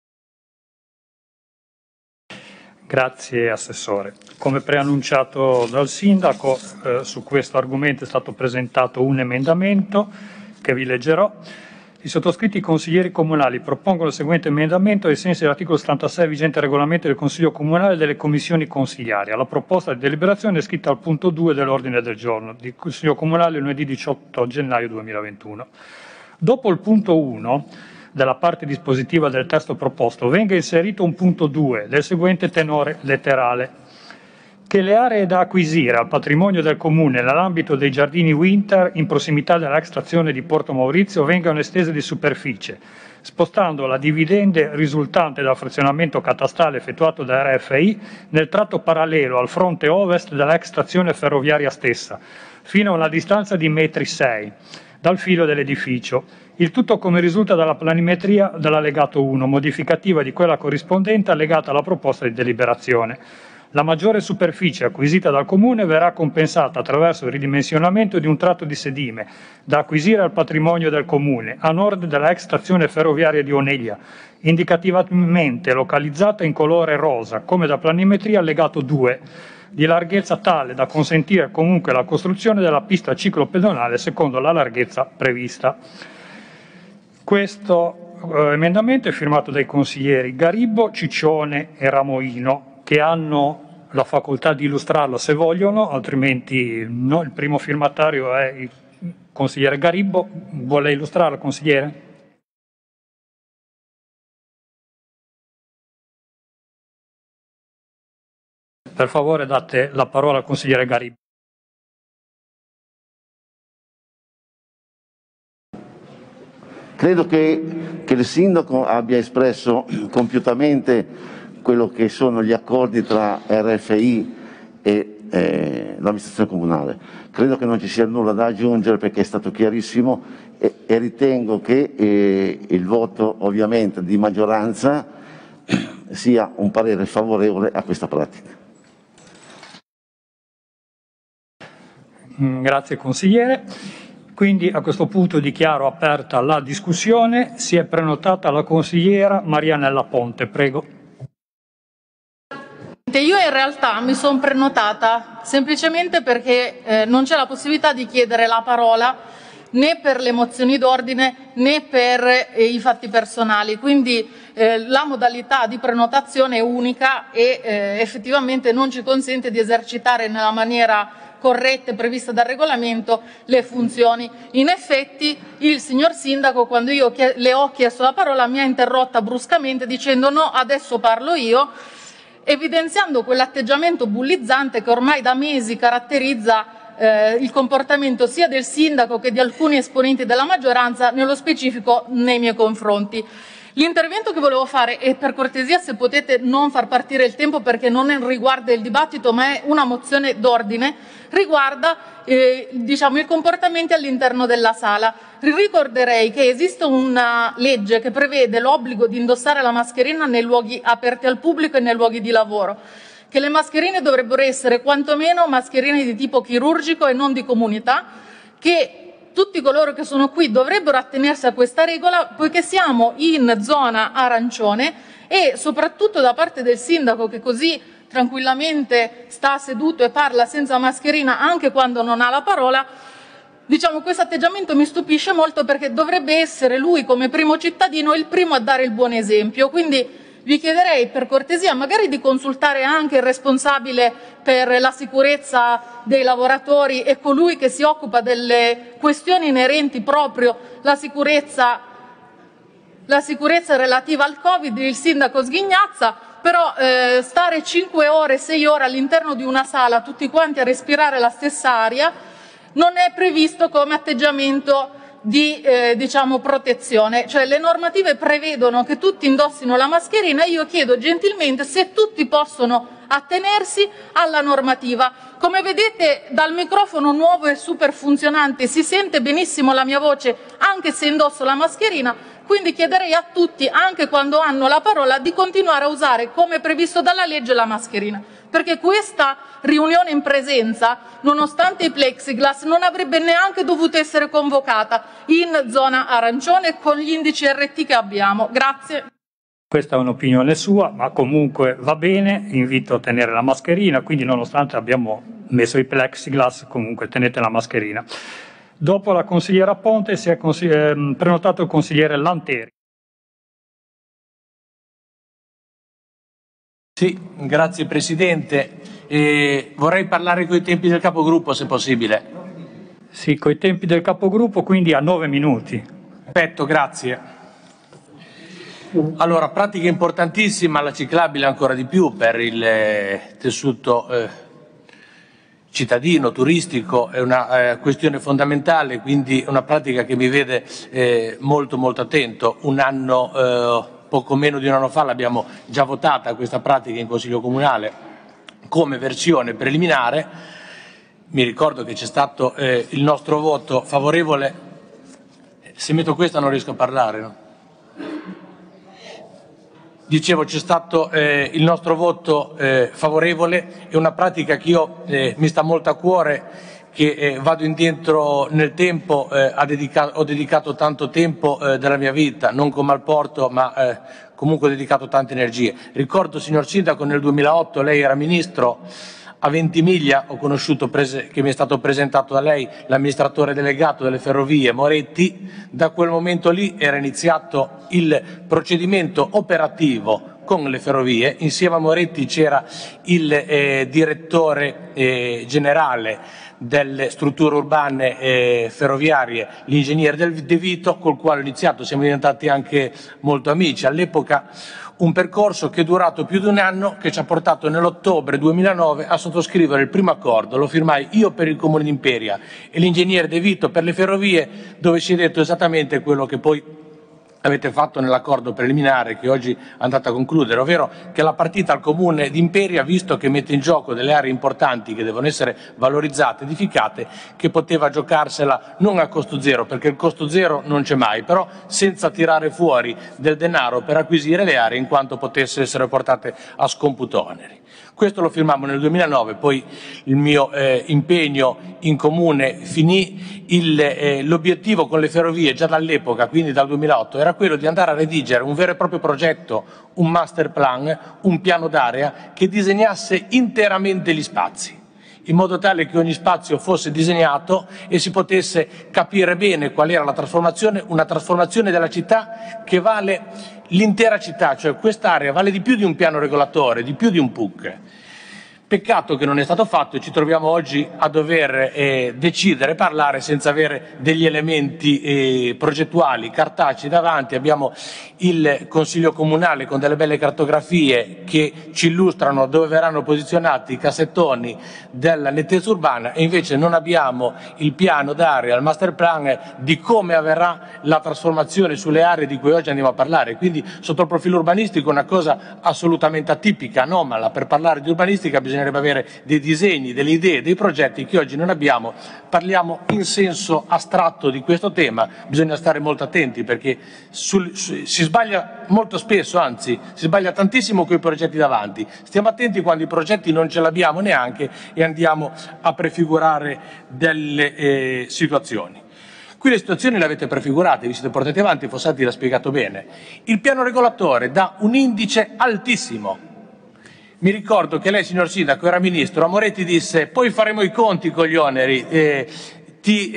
Grazie Assessore. Come preannunciato dal Sindaco, eh, su questo argomento è stato presentato un emendamento che vi leggerò. I sottoscritti consiglieri comunali propongono il seguente emendamento ai sensi dell'articolo settantasei vigente regolamento del Consiglio Comunale e delle commissioni consiliari. Alla proposta di deliberazione è scritta al punto due dell'ordine del giorno di Consiglio Comunale lunedì diciotto gennaio duemilaventuno. Dopo il punto uno della parte dispositiva del testo proposto venga inserito un punto due del seguente tenore letterale: che le aree da acquisire al patrimonio del Comune nell'ambito dei giardini Winter in prossimità dell'ex stazione di Porto Maurizio vengano estese di superficie, spostando la dividende risultante dal frazionamento catastale effettuato da R F I nel tratto parallelo al fronte ovest dell'ex stazione ferroviaria stessa, fino a una distanza di metri sei dal filo dell'edificio. Il tutto come risulta dalla planimetria dell'allegato uno, modificativa di quella corrispondente allegata alla proposta di deliberazione. La maggiore superficie acquisita dal Comune verrà compensata attraverso il ridimensionamento di un tratto di sedime da acquisire al patrimonio del Comune, a nord della ex stazione ferroviaria di Oneglia, indicativamente localizzata in colore rosa, come da planimetria allegato due, di larghezza tale da consentire comunque la costruzione della pista ciclopedonale secondo la larghezza prevista. Questo eh, emendamento è firmato dai consiglieri Garibbo, Ciccione e Ramoino, che hanno la facoltà di illustrarlo se vogliono, altrimenti no. Il primo firmatario è il consigliere Garibbo. Vuole illustrarlo, consigliere? Per favore date la parola al consigliere Garibbo. Credo che, che il sindaco abbia espresso compiutamente quello che sono gli accordi tra R F I e eh, l'amministrazione comunale. Credo che non ci sia nulla da aggiungere perché è stato chiarissimo e, e ritengo che eh, il voto ovviamente di maggioranza sia un parere favorevole a questa pratica. Grazie consigliere. Quindi a questo punto dichiaro aperta la discussione. Si è prenotata la consigliera Marianella Ponte, prego. Io in realtà mi sono prenotata semplicemente perché eh, non c'è la possibilità di chiedere la parola né per le mozioni d'ordine né per eh, i fatti personali, quindi eh, la modalità di prenotazione è unica e eh, effettivamente non ci consente di esercitare nella maniera corretta e prevista dal regolamento le funzioni. In effetti il signor Sindaco, quando io le ho chiesto la parola, mi ha interrotta bruscamente dicendo no, adesso parlo io, evidenziando quell'atteggiamento bullizzante che ormai da mesi caratterizza eh, il comportamento sia del sindaco che di alcuni esponenti della maggioranza, nello specifico nei miei confronti. L'intervento che volevo fare, e per cortesia se potete non far partire il tempo perché non riguarda il dibattito ma è una mozione d'ordine, riguarda eh, diciamo, i comportamenti all'interno della sala. Ricorderei che esiste una legge che prevede l'obbligo di indossare la mascherina nei luoghi aperti al pubblico e nei luoghi di lavoro, che le mascherine dovrebbero essere quantomeno mascherine di tipo chirurgico e non di comunità, che tutti coloro che sono qui dovrebbero attenersi a questa regola poiché siamo in zona arancione e soprattutto da parte del sindaco che così tranquillamente sta seduto e parla senza mascherina anche quando non ha la parola, diciamo questo atteggiamento mi stupisce molto perché dovrebbe essere lui come primo cittadino il primo a dare il buon esempio. Quindi vi chiederei per cortesia magari di consultare anche il responsabile per la sicurezza dei lavoratori e colui che si occupa delle questioni inerenti proprio alla sicurezza, la sicurezza relativa al Covid, il sindaco Sghignazza, però eh, stare cinque ore, sei ore all'interno di una sala tutti quanti a respirare la stessa aria non è previsto come atteggiamento di eh, diciamo protezione, cioè le normative prevedono che tutti indossino la mascherina e io chiedo gentilmente se tutti possono attenersi alla normativa. Come vedete dal microfono nuovo e super funzionante si sente benissimo la mia voce anche se indosso la mascherina, quindi chiederei a tutti, anche quando hanno la parola, di continuare a usare come previsto dalla legge la mascherina, perché questa riunione in presenza, nonostante i plexiglass, non avrebbe neanche dovuto essere convocata in zona arancione con gli indici R T che abbiamo. Grazie. Questa è un'opinione sua, ma comunque va bene, invito a tenere la mascherina, quindi nonostante abbiamo messo i plexiglass, comunque tenete la mascherina. Dopo la consigliera Ponte si è eh, prenotato il consigliere Lanteri. Sì, grazie Presidente. Eh, vorrei parlare coi tempi del capogruppo se possibile. Sì, coi tempi del capogruppo, quindi a nove minuti. Perfetto, grazie. Allora, pratica importantissima, la ciclabile ancora di più per il eh, tessuto eh, cittadino, turistico, è una eh, questione fondamentale, quindi una pratica che mi vede eh, molto molto attento. Un anno, eh, poco meno di un anno fa l'abbiamo già votata questa pratica in Consiglio Comunale come versione preliminare. Mi ricordo che c'è stato eh, il nostro voto favorevole. Se metto questa non riesco a parlare, no? dicevo c'è stato eh, il nostro voto eh, favorevole, è una pratica che io eh, mi sta molto a cuore, che eh, vado indietro nel tempo, eh, ha dedicato, ho dedicato tanto tempo eh, della mia vita, non come al porto, ma eh, comunque ho dedicato tante energie. Ricordo, signor Sindaco, nel duemilaotto lei era Ministro, a Ventimiglia ho conosciuto, prese, che mi è stato presentato da lei, l'amministratore delegato delle ferrovie Moretti. Da quel momento lì era iniziato il procedimento operativo con le ferrovie. Insieme a Moretti c'era il eh, direttore eh, generale delle strutture urbane eh, ferroviarie, l'ingegnere Del De Vito, col quale ho iniziato, siamo diventati anche molto amici. All'epoca un percorso che è durato più di un anno, che ci ha portato nell'ottobre duemilanove a sottoscrivere il primo accordo. Lo firmai io per il Comune di Imperia e l'ingegnere De Vito per le ferrovie, dove si è detto esattamente quello che poi avete fatto nell'accordo preliminare che oggi andate a concludere, ovvero che la partita al Comune di Imperia, visto che mette in gioco delle aree importanti che devono essere valorizzate, edificate, che poteva giocarsela non a costo zero, perché il costo zero non c'è mai, però senza tirare fuori del denaro per acquisire le aree in quanto potesse essere portate a scomputo oneri. Questo lo firmammo nel duemilanove, poi il mio eh, impegno in comune finì. Eh, l'obiettivo con le ferrovie già dall'epoca, quindi dal duemilaotto, era quello di andare a redigere un vero e proprio progetto, un master plan, un piano d'area che disegnasse interamente gli spazi, in modo tale che ogni spazio fosse disegnato e si potesse capire bene qual era la trasformazione, una trasformazione della città che vale l'intera città, cioè quest'area vale di più di un piano regolatore, di più di un P U C. Peccato che non è stato fatto e ci troviamo oggi a dover eh, decidere, parlare senza avere degli elementi eh, progettuali, cartacei davanti. Abbiamo il Consiglio Comunale con delle belle cartografie che ci illustrano dove verranno posizionati i cassettoni della nettezza urbana e invece non abbiamo il piano d'area, il master plan di come avverrà la trasformazione sulle aree di cui oggi andiamo a parlare. Quindi sotto il profilo urbanistico è una cosa assolutamente atipica, anomala. Per parlare di urbanistica bisogna bisognerebbe avere dei disegni, delle idee, dei progetti che oggi non abbiamo. Parliamo in senso astratto di questo tema, bisogna stare molto attenti perché sul, su, si sbaglia molto spesso, anzi si sbaglia tantissimo con i progetti davanti. Stiamo attenti quando i progetti non ce l'abbiamo neanche e andiamo a prefigurare delle eh, situazioni. Qui le situazioni le avete prefigurate, vi siete portati avanti, Fossati l'ha spiegato bene. Il piano regolatore dà un indice altissimo. Mi ricordo che lei, signor Sindaco, era Ministro, a Moretti disse poi faremo i conti con gli oneri, eh, ti,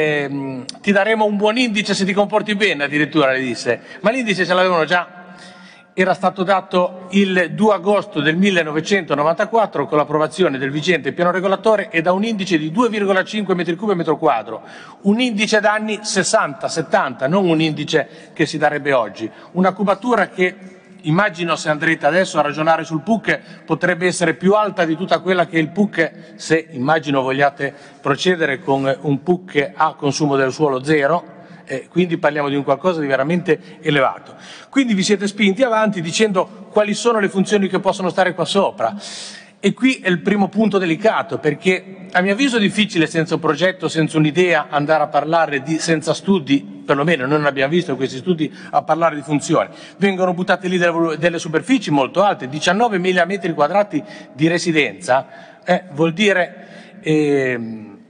eh, ti daremo un buon indice se ti comporti bene, addirittura le disse, ma l'indice ce l'avevano già, era stato dato il due agosto del millenovecentonovantaquattro con l'approvazione del vigente piano regolatore e da un indice di due virgola cinque metri cubi a metro quadro, un indice da anni sessanta settanta, non un indice che si darebbe oggi, una cubatura che immagino, se andrete adesso a ragionare sul P U C, potrebbe essere più alta di tutta quella che è il P U C, se immagino vogliate procedere con un P U C a consumo del suolo zero, eh, quindi parliamo di un qualcosa di veramente elevato. Quindi vi siete spinti avanti dicendo quali sono le funzioni che possono stare qua sopra. E qui è il primo punto delicato, perché a mio avviso è difficile senza un progetto, senza un'idea, andare a parlare di, senza studi, perlomeno noi non abbiamo visto questi studi, a parlare di funzioni. Vengono buttate lì delle, delle superfici molto alte, diciannovemila metri quadrati di residenza, eh, vuol dire, eh,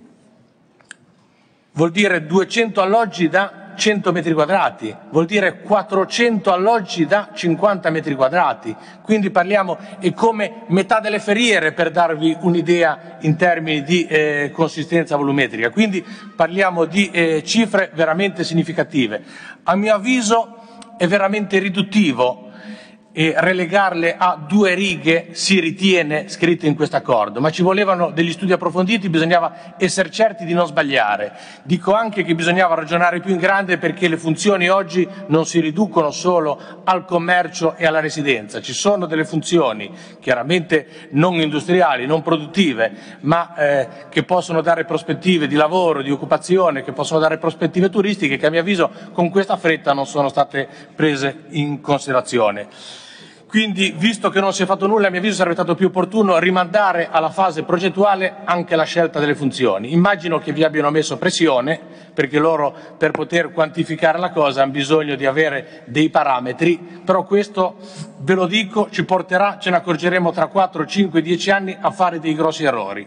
vuol dire duecento alloggi da cento metri quadrati, vuol dire quattrocento alloggi da cinquanta metri quadrati, quindi parliamo, è come metà delle ferriere per darvi un'idea in termini di eh, consistenza volumetrica, quindi parliamo di eh, cifre veramente significative. A mio avviso è veramente riduttivo e relegarle a due righe si ritiene scritte in questo accordo, ma ci volevano degli studi approfonditi, bisognava essere certi di non sbagliare. Dico anche che bisognava ragionare più in grande perché le funzioni oggi non si riducono solo al commercio e alla residenza, ci sono delle funzioni chiaramente non industriali, non produttive, ma eh, che possono dare prospettive di lavoro, di occupazione, che possono dare prospettive turistiche che a mio avviso con questa fretta non sono state prese in considerazione. Quindi, visto che non si è fatto nulla, a mio avviso sarebbe stato più opportuno rimandare alla fase progettuale anche la scelta delle funzioni. Immagino che vi abbiano messo pressione, perché loro per poter quantificare la cosa hanno bisogno di avere dei parametri, però questo, ve lo dico, ci porterà, ce ne accorgeremo tra quattro, cinque, dieci anni a fare dei grossi errori.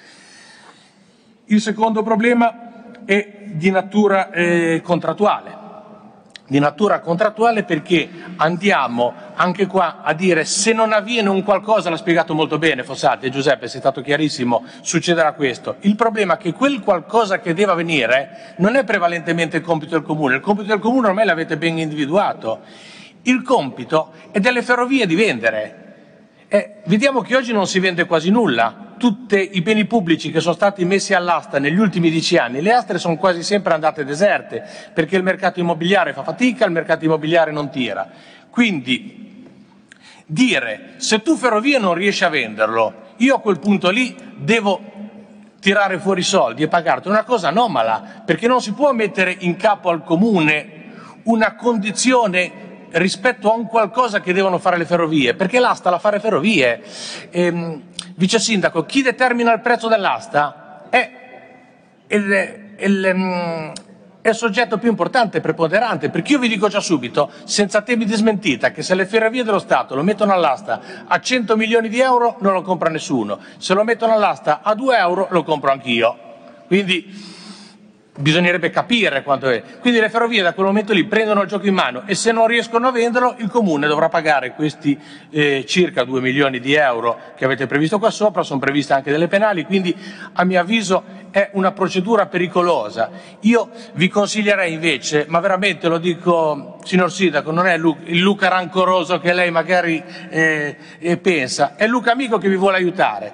Il secondo problema è di natura eh, contrattuale. Di natura contrattuale perché andiamo anche qua a dire se non avviene un qualcosa, l'ha spiegato molto bene Fossati e Giuseppe, sei stato chiarissimo, succederà questo. Il problema è che quel qualcosa che deve avvenire non è prevalentemente il compito del Comune, il compito del Comune ormai l'avete ben individuato, il compito è delle ferrovie di vendere. Eh, vediamo che oggi non si vende quasi nulla. Tutti i beni pubblici che sono stati messi all'asta negli ultimi dieci anni, le aste sono quasi sempre andate deserte, perché il mercato immobiliare fa fatica, il mercato immobiliare non tira. Quindi dire se tu ferrovie non riesci a venderlo, io a quel punto lì devo tirare fuori i soldi e pagarti, è una cosa anomala, perché non si può mettere in capo al Comune una condizione rispetto a un qualcosa che devono fare le ferrovie, perché l'asta la fa le ferrovie. Ehm, Vice Sindaco, chi determina il prezzo dell'asta è il, il, è il soggetto più importante e preponderante, perché io vi dico già subito, senza temi di smentita, che se le ferrovie dello Stato lo mettono all'asta a cento milioni di euro non lo compra nessuno, se lo mettono all'asta a due euro lo compro anch'io. Quindi bisognerebbe capire quanto è. Quindi le ferrovie da quel momento lì prendono il gioco in mano e se non riescono a venderlo il Comune dovrà pagare questi eh, circa due milioni di euro che avete previsto qua sopra, sono previste anche delle penali, quindi a mio avviso è una procedura pericolosa. Io vi consiglierei invece, ma veramente lo dico signor Sindaco, non è il Luca rancoroso che lei magari eh, eh, pensa, è Luca amico che vi vuole aiutare.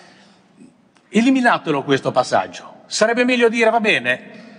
Eliminatelo questo passaggio. Sarebbe meglio dire, va bene,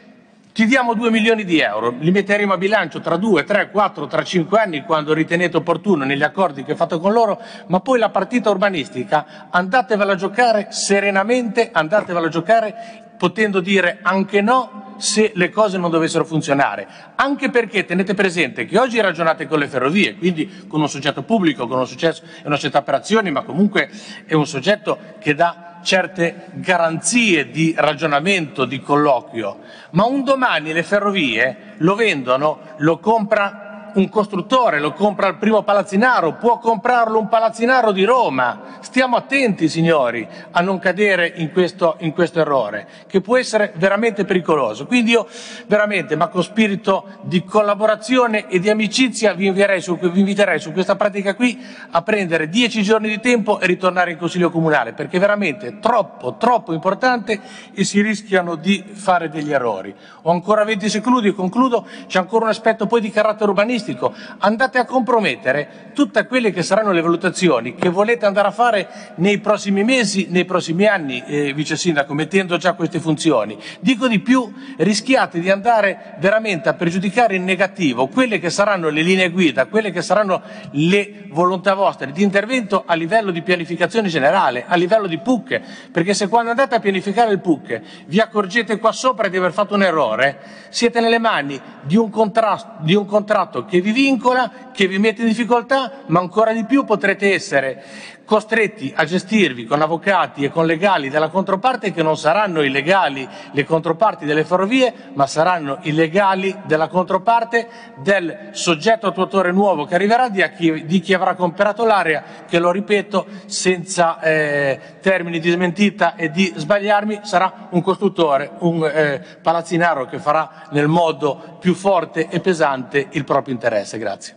ti diamo due milioni di euro, li metteremo a bilancio tra due, tre, quattro, tra cinque anni quando ritenete opportuno negli accordi che fate con loro, ma poi la partita urbanistica andatevela a giocare serenamente, andatevela a giocare potendo dire anche no se le cose non dovessero funzionare, anche perché tenete presente che oggi ragionate con le ferrovie, quindi con un soggetto pubblico, con un soggetto, è una società per azioni, ma comunque è un soggetto che dà certe garanzie di ragionamento, di colloquio, ma un domani le ferrovie lo vendono, lo compra un costruttore, lo compra il primo palazzinaro, può comprarlo un palazzinaro di Roma. Stiamo attenti, signori, a non cadere in questo, in questo errore, che può essere veramente pericoloso. Quindi io veramente, ma con spirito di collaborazione e di amicizia, vi inviterei su, vi inviterei su questa pratica qui a prendere dieci giorni di tempo e ritornare in Consiglio Comunale, perché è veramente troppo, troppo importante e si rischiano di fare degli errori. Ho ancora venti secondi e concludo, c'è ancora un aspetto poi di carattere urbanistico. Andate a compromettere tutte quelle che saranno le valutazioni che volete andare a fare nei prossimi mesi, nei prossimi anni, eh, Vice Sindaco, mettendo già queste funzioni. Dico di più, rischiate di andare veramente a pregiudicare in negativo quelle che saranno le linee guida, quelle che saranno le volontà vostre di intervento a livello di pianificazione generale, a livello di P U C, perché se quando andate a pianificare il P U C vi accorgete qua sopra di aver fatto un errore, siete nelle mani di un, di un contratto che vi vincola, che vi mette in difficoltà, ma ancora di più potrete essere costretti a gestirvi con avvocati e con legali della controparte che non saranno i legali, le controparti delle ferrovie, ma saranno i legali della controparte del soggetto attuatore nuovo che arriverà, di chi, di chi avrà comprato l'area, che lo ripeto senza eh, termini di smentita e di sbagliarmi, sarà un costruttore, un eh, palazzinaro che farà nel modo più forte e pesante il proprio interesse. Grazie.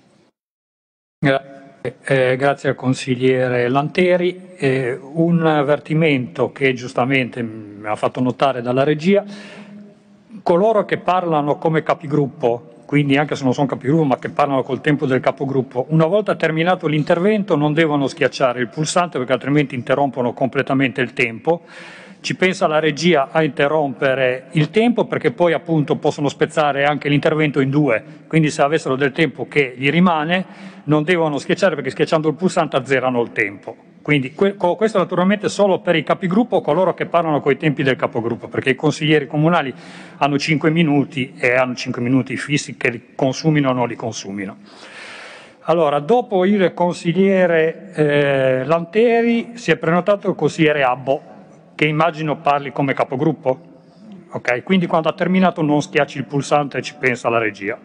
Grazie. Eh, grazie al consigliere Lanteri. Eh, un avvertimento che giustamente mi ha fatto notare dalla regia: coloro che parlano come capigruppo, quindi anche se non sono capigruppo ma che parlano col tempo del capogruppo, una volta terminato l'intervento non devono schiacciare il pulsante perché altrimenti interrompono completamente il tempo. Ci pensa la regia a interrompere il tempo perché poi appunto possono spezzare anche l'intervento in due, quindi se avessero del tempo che gli rimane non devono schiacciare perché schiacciando il pulsante azzerano il tempo. Quindi questo naturalmente solo per i capigruppo o coloro che parlano coi tempi del capogruppo, perché i consiglieri comunali hanno cinque minuti e hanno cinque minuti fissi che li consumino o non li consumino. Allora, dopo il consigliere eh, Lanteri si è prenotato il consigliere Abbo, che immagino parli come capogruppo. Ok, quindi quando ha terminato non schiacci il pulsante e ci pensa la regia.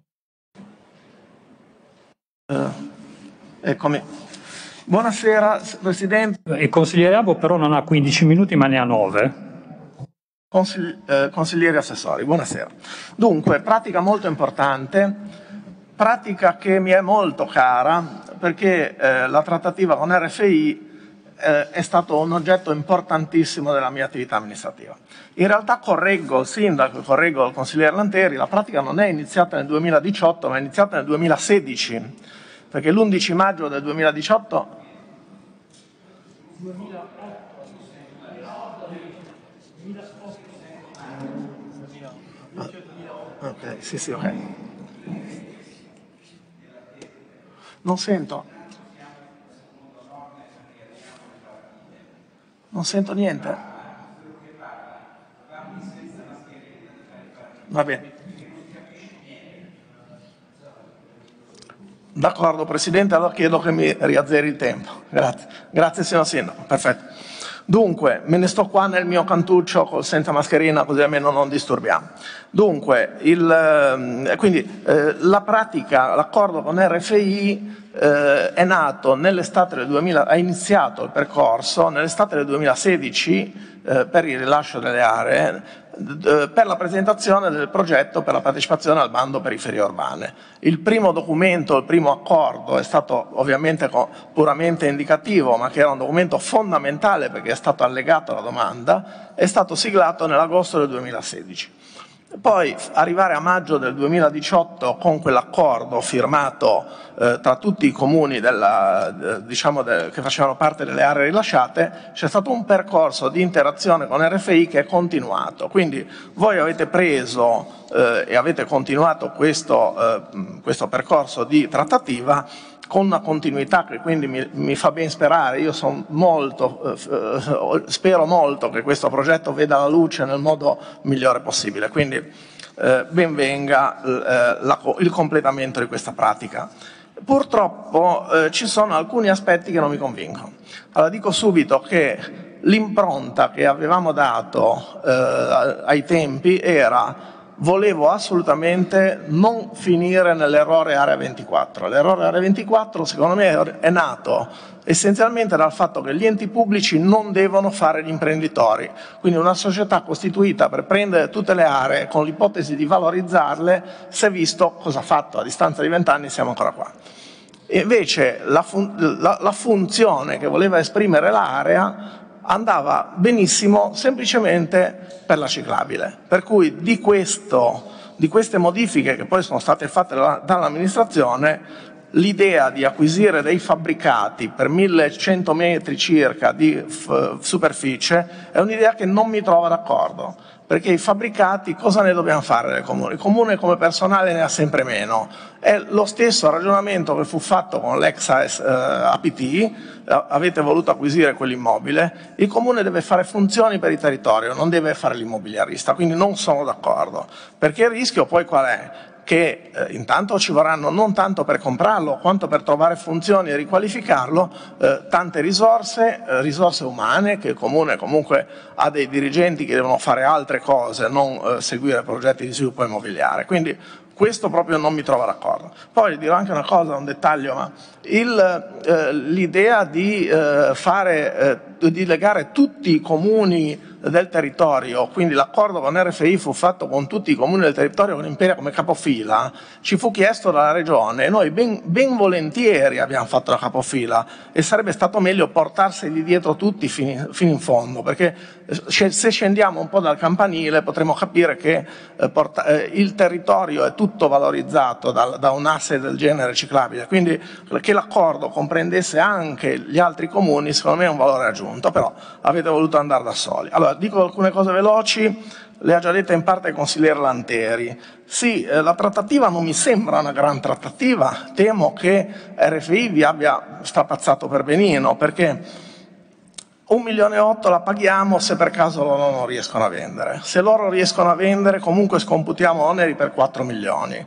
Uh, eccomi. Buonasera Presidente. Il consigliere Abbo però non ha quindici minuti ma ne ha nove. Consigli eh, consiglieri assessori, buonasera. Dunque, pratica molto importante, pratica che mi è molto cara perché eh, la trattativa con R F I eh, è stato un oggetto importantissimo della mia attività amministrativa. In realtà correggo il sindaco, correggo il consigliere Lanteri, la pratica non è iniziata nel duemiladiciotto ma è iniziata nel duemilasedici, perché l'undici maggio del duemiladiciotto ok, sì, sì, ok. Non sento. Non sento niente. Va bene. D'accordo, Presidente, allora chiedo che mi riazzeri il tempo. Grazie. Grazie, signor Sindaco. Perfetto. Dunque, me ne sto qua nel mio cantuccio col senza mascherina, così almeno non disturbiamo. Dunque, il, quindi eh, la pratica, l'accordo con R F I eh, è nato nell'estate del duemila, ha iniziato il percorso nell'estate del duemilasedici eh, per il rilascio delle aree, per la presentazione del progetto per la partecipazione al bando periferie urbane. Il primo documento, il primo accordo è stato ovviamente puramente indicativo, ma che era un documento fondamentale perché è stato allegato alla domanda, è stato siglato nell'agosto del duemilasedici. Poi arrivare a maggio del duemiladiciotto con quell'accordo firmato eh, tra tutti i comuni della, eh, diciamo de, che facevano parte delle aree rilasciate, c'è stato un percorso di interazione con R F I che è continuato. Quindi voi avete preso eh, e avete continuato questo, eh, questo percorso di trattativa con una continuità che quindi mi, mi fa ben sperare. Io sono molto, eh, spero molto che questo progetto veda la luce nel modo migliore possibile, quindi eh, ben venga eh, la, il completamento di questa pratica. Purtroppo eh, ci sono alcuni aspetti che non mi convincono. Allora dico subito che l'impronta che avevamo dato eh, ai tempi era: volevo assolutamente non finire nell'errore Area ventiquattro. L'errore Area ventiquattro secondo me è nato essenzialmente dal fatto che gli enti pubblici non devono fare gli imprenditori. Quindi una società costituita per prendere tutte le aree con l'ipotesi di valorizzarle, si è visto cosa ha fatto. A distanza di vent'anni siamo ancora qua. E invece la, fun la, la funzione che voleva esprimere l'area andava benissimo semplicemente per la ciclabile, per cui di, questo, di queste modifiche che poi sono state fatte dall'amministrazione, l'idea di acquisire dei fabbricati per millecento metri circa di superficie è un'idea che non mi trova d'accordo, perché i fabbricati cosa ne dobbiamo fare del comune? Il comune come personale ne ha sempre meno. È lo stesso ragionamento che fu fatto con l'ex A P T, avete voluto acquisire quell'immobile, il comune deve fare funzioni per il territorio, non deve fare l'immobiliarista, quindi non sono d'accordo, perché il rischio poi qual è? Che eh, intanto ci vorranno non tanto per comprarlo quanto per trovare funzioni e riqualificarlo eh, tante risorse, eh, risorse umane, che il comune comunque ha dei dirigenti che devono fare altre cose, non eh, seguire progetti di sviluppo immobiliare. Quindi questo proprio non mi trova d'accordo. Poi dirò anche una cosa, un dettaglio, ma eh, l'idea di eh, fare, eh, di legare tutti i comuni del territorio, quindi l'accordo con R F I fu fatto con tutti i comuni del territorio con Imperia come capofila, ci fu chiesto dalla regione e noi ben, ben volentieri abbiamo fatto la capofila e sarebbe stato meglio portarseli dietro tutti fino, fino in fondo, perché se scendiamo un po' dal campanile potremo capire che eh, porta, eh, il territorio è tutto valorizzato da, da un asse del genere ciclabile, quindi che l'accordo comprendesse anche gli altri comuni secondo me è un valore aggiunto, però avete voluto andare da soli. Allora, dico alcune cose veloci, le ha già dette in parte il consigliere Lanteri. Sì, eh, la trattativa non mi sembra una gran trattativa, temo che R F I vi abbia strapazzato per benino, perché un milione e otto la paghiamo se per caso loro non riescono a vendere. Se loro riescono a vendere comunque scomputiamo oneri per quattro milioni.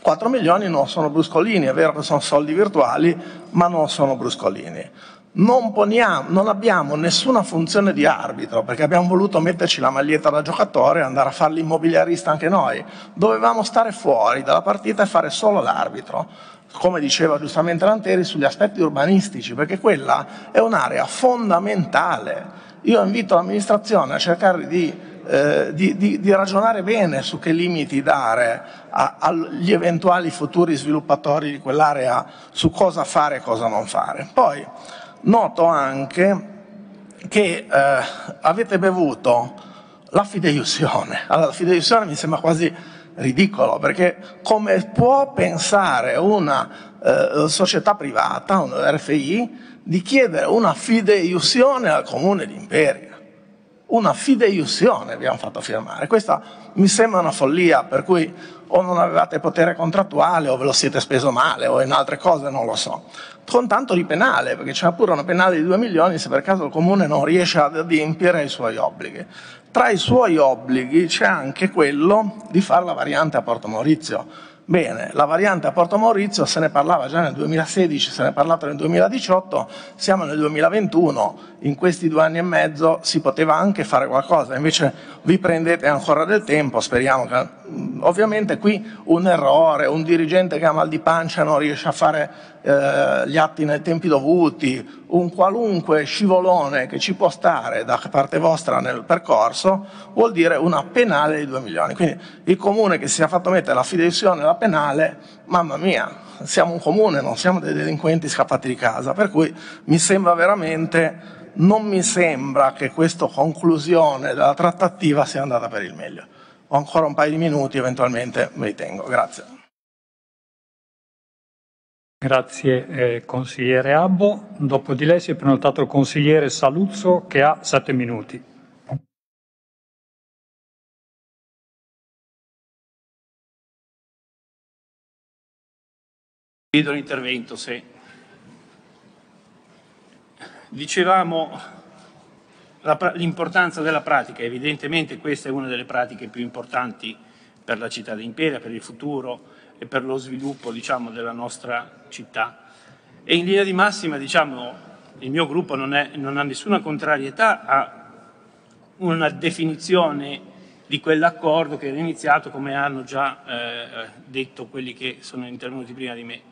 quattro milioni non sono bruscolini, è vero che sono soldi virtuali, ma non sono bruscolini. Non, poniamo, non abbiamo nessuna funzione di arbitro, perché abbiamo voluto metterci la maglietta da giocatore e andare a fare l'immobiliarista anche noi. Dovevamo stare fuori dalla partita e fare solo l'arbitro, come diceva giustamente Lanteri, sugli aspetti urbanistici, perché quella è un'area fondamentale. Io invito l'amministrazione a cercare di Eh, di, di, di ragionare bene su che limiti dare a, agli eventuali futuri sviluppatori di quell'area, su cosa fare e cosa non fare. Poi noto anche che eh, avete bevuto la fideiussione. Allora, la fideiussione mi sembra quasi ridicolo, perché come può pensare una eh, società privata, un R F I, di chiedere una fideiussione al comune di Imperia? Una fideiussione abbiamo fatto firmare. Questa mi sembra una follia, per cui o non avevate potere contrattuale o ve lo siete speso male o in altre cose, non lo so. Con tanto di penale, perché c'è pure una penale di due milioni se per caso il comune non riesce ad adempiere ai suoi obblighi. Tra i suoi obblighi c'è anche quello di fare la variante a Porto Maurizio. Bene, la variante a Porto Maurizio se ne parlava già nel duemilasedici, se ne è parlato nel duemiladiciotto, siamo nel duemilaventuno, in questi due anni e mezzo si poteva anche fare qualcosa, invece vi prendete ancora del tempo, speriamo che... Ovviamente qui un errore, un dirigente che ha mal di pancia non riesce a fare eh, gli atti nei tempi dovuti, un qualunque scivolone che ci può stare da parte vostra nel percorso, vuol dire una penale di due milioni. Quindi il comune che si è fatto mettere la fideiussione e la penale, mamma mia, siamo un comune, non siamo dei delinquenti scappati di casa, per cui mi sembra veramente, non mi sembra che questa conclusione della trattativa sia andata per il meglio. Ho ancora un paio di minuti, eventualmente me li tengo. Grazie. Grazie eh, consigliere Abbo. Dopo di lei si è prenotato il consigliere Saluzzo che ha sette minuti. Chiedo l'intervento, se dicevamo l'importanza della pratica, evidentemente questa è una delle pratiche più importanti per la città di Imperia, per il futuro e per lo sviluppo, diciamo, della nostra città. E in linea di massima, diciamo, il mio gruppo non, è, non ha nessuna contrarietà a una definizione di quell'accordo che era iniziato, come hanno già eh, detto quelli che sono intervenuti prima di me.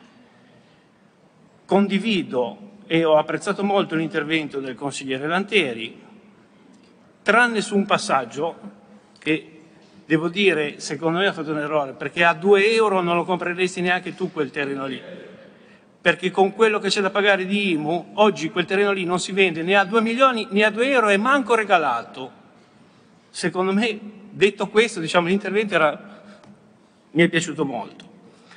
Condivido e ho apprezzato molto l'intervento del consigliere Lanteri, tranne su un passaggio che, devo dire, secondo me ha fatto un errore, perché a due euro non lo compreresti neanche tu quel terreno lì, perché con quello che c'è da pagare di I M U, oggi quel terreno lì non si vende né a due milioni né a due euro e manco regalato. Secondo me, detto questo, diciamo, l'intervento era... mi è piaciuto molto.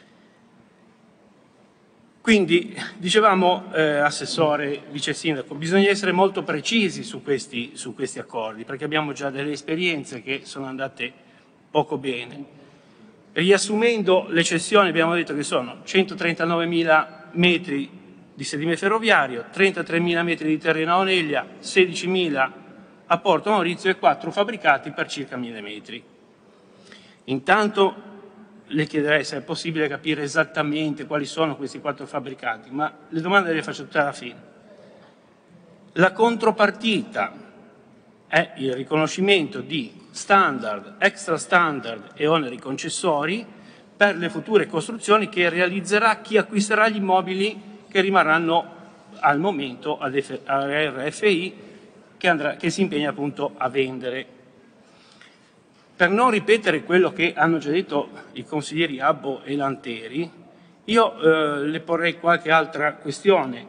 Quindi, dicevamo, eh, Assessore, Vice Sindaco, bisogna essere molto precisi su questi, su questi accordi, perché abbiamo già delle esperienze che sono andate poco bene. Riassumendo le cessioni, abbiamo detto che sono centotrentanovemila metri di sedime ferroviario, trentatremila metri di terreno a Oneglia, sedicimila a Porto Maurizio e quattro fabbricati per circa mille metri. Intanto le chiederei se è possibile capire esattamente quali sono questi quattro fabbricati, ma le domande le faccio tutte alla fine. La contropartita è il riconoscimento di standard, extra standard e oneri concessori per le future costruzioni che realizzerà chi acquisterà gli immobili che rimarranno al momento ad R F I che, andrà, che si impegna appunto a vendere. Per non ripetere quello che hanno già detto i consiglieri Abbo e Lanteri, io eh, le porrei qualche altra questione.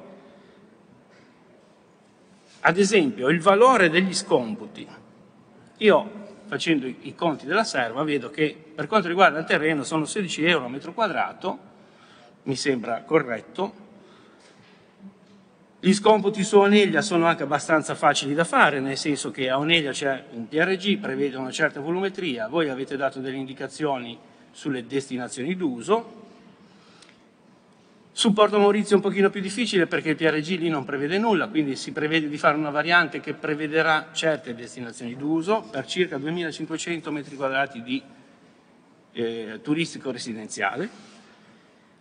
Ad esempio, il valore degli scomputi. Io, facendo i, i conti della serva, vedo che per quanto riguarda il terreno sono sedici euro a metro quadrato, mi sembra corretto. Gli scomputi su Oneglia sono anche abbastanza facili da fare, nel senso che a Oneglia c'è un P R G, prevede una certa volumetria, voi avete dato delle indicazioni sulle destinazioni d'uso. Su Porto Maurizio è un pochino più difficile perché il P R G lì non prevede nulla, quindi si prevede di fare una variante che prevederà certe destinazioni d'uso per circa duemilacinquecento metri quadrati di eh, turistico residenziale.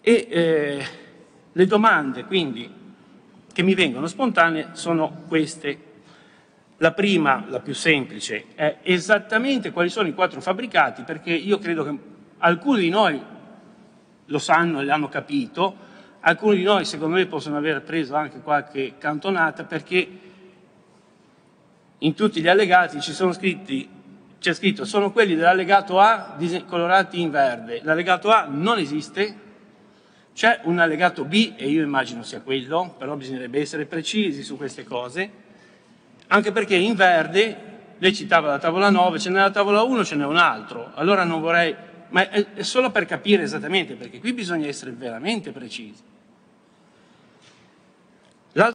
E eh, le domande quindi che mi vengono spontanee sono queste. La prima, la più semplice, è esattamente quali sono i quattro fabbricati, perché io credo che alcuni di noi lo sanno e l'hanno capito, alcuni di noi secondo me possono aver preso anche qualche cantonata, perché in tutti gli allegati ci sono scritti, c'è scritto sono quelli dell'allegato A colorati in verde. L'allegato A non esiste, c'è un allegato B e io immagino sia quello, però bisognerebbe essere precisi su queste cose, anche perché in verde, lei citava la tavola nove, ce n'è la tavola uno, ce n'è un altro, allora non vorrei, ma è, è solo per capire esattamente, perché qui bisogna essere veramente precisi.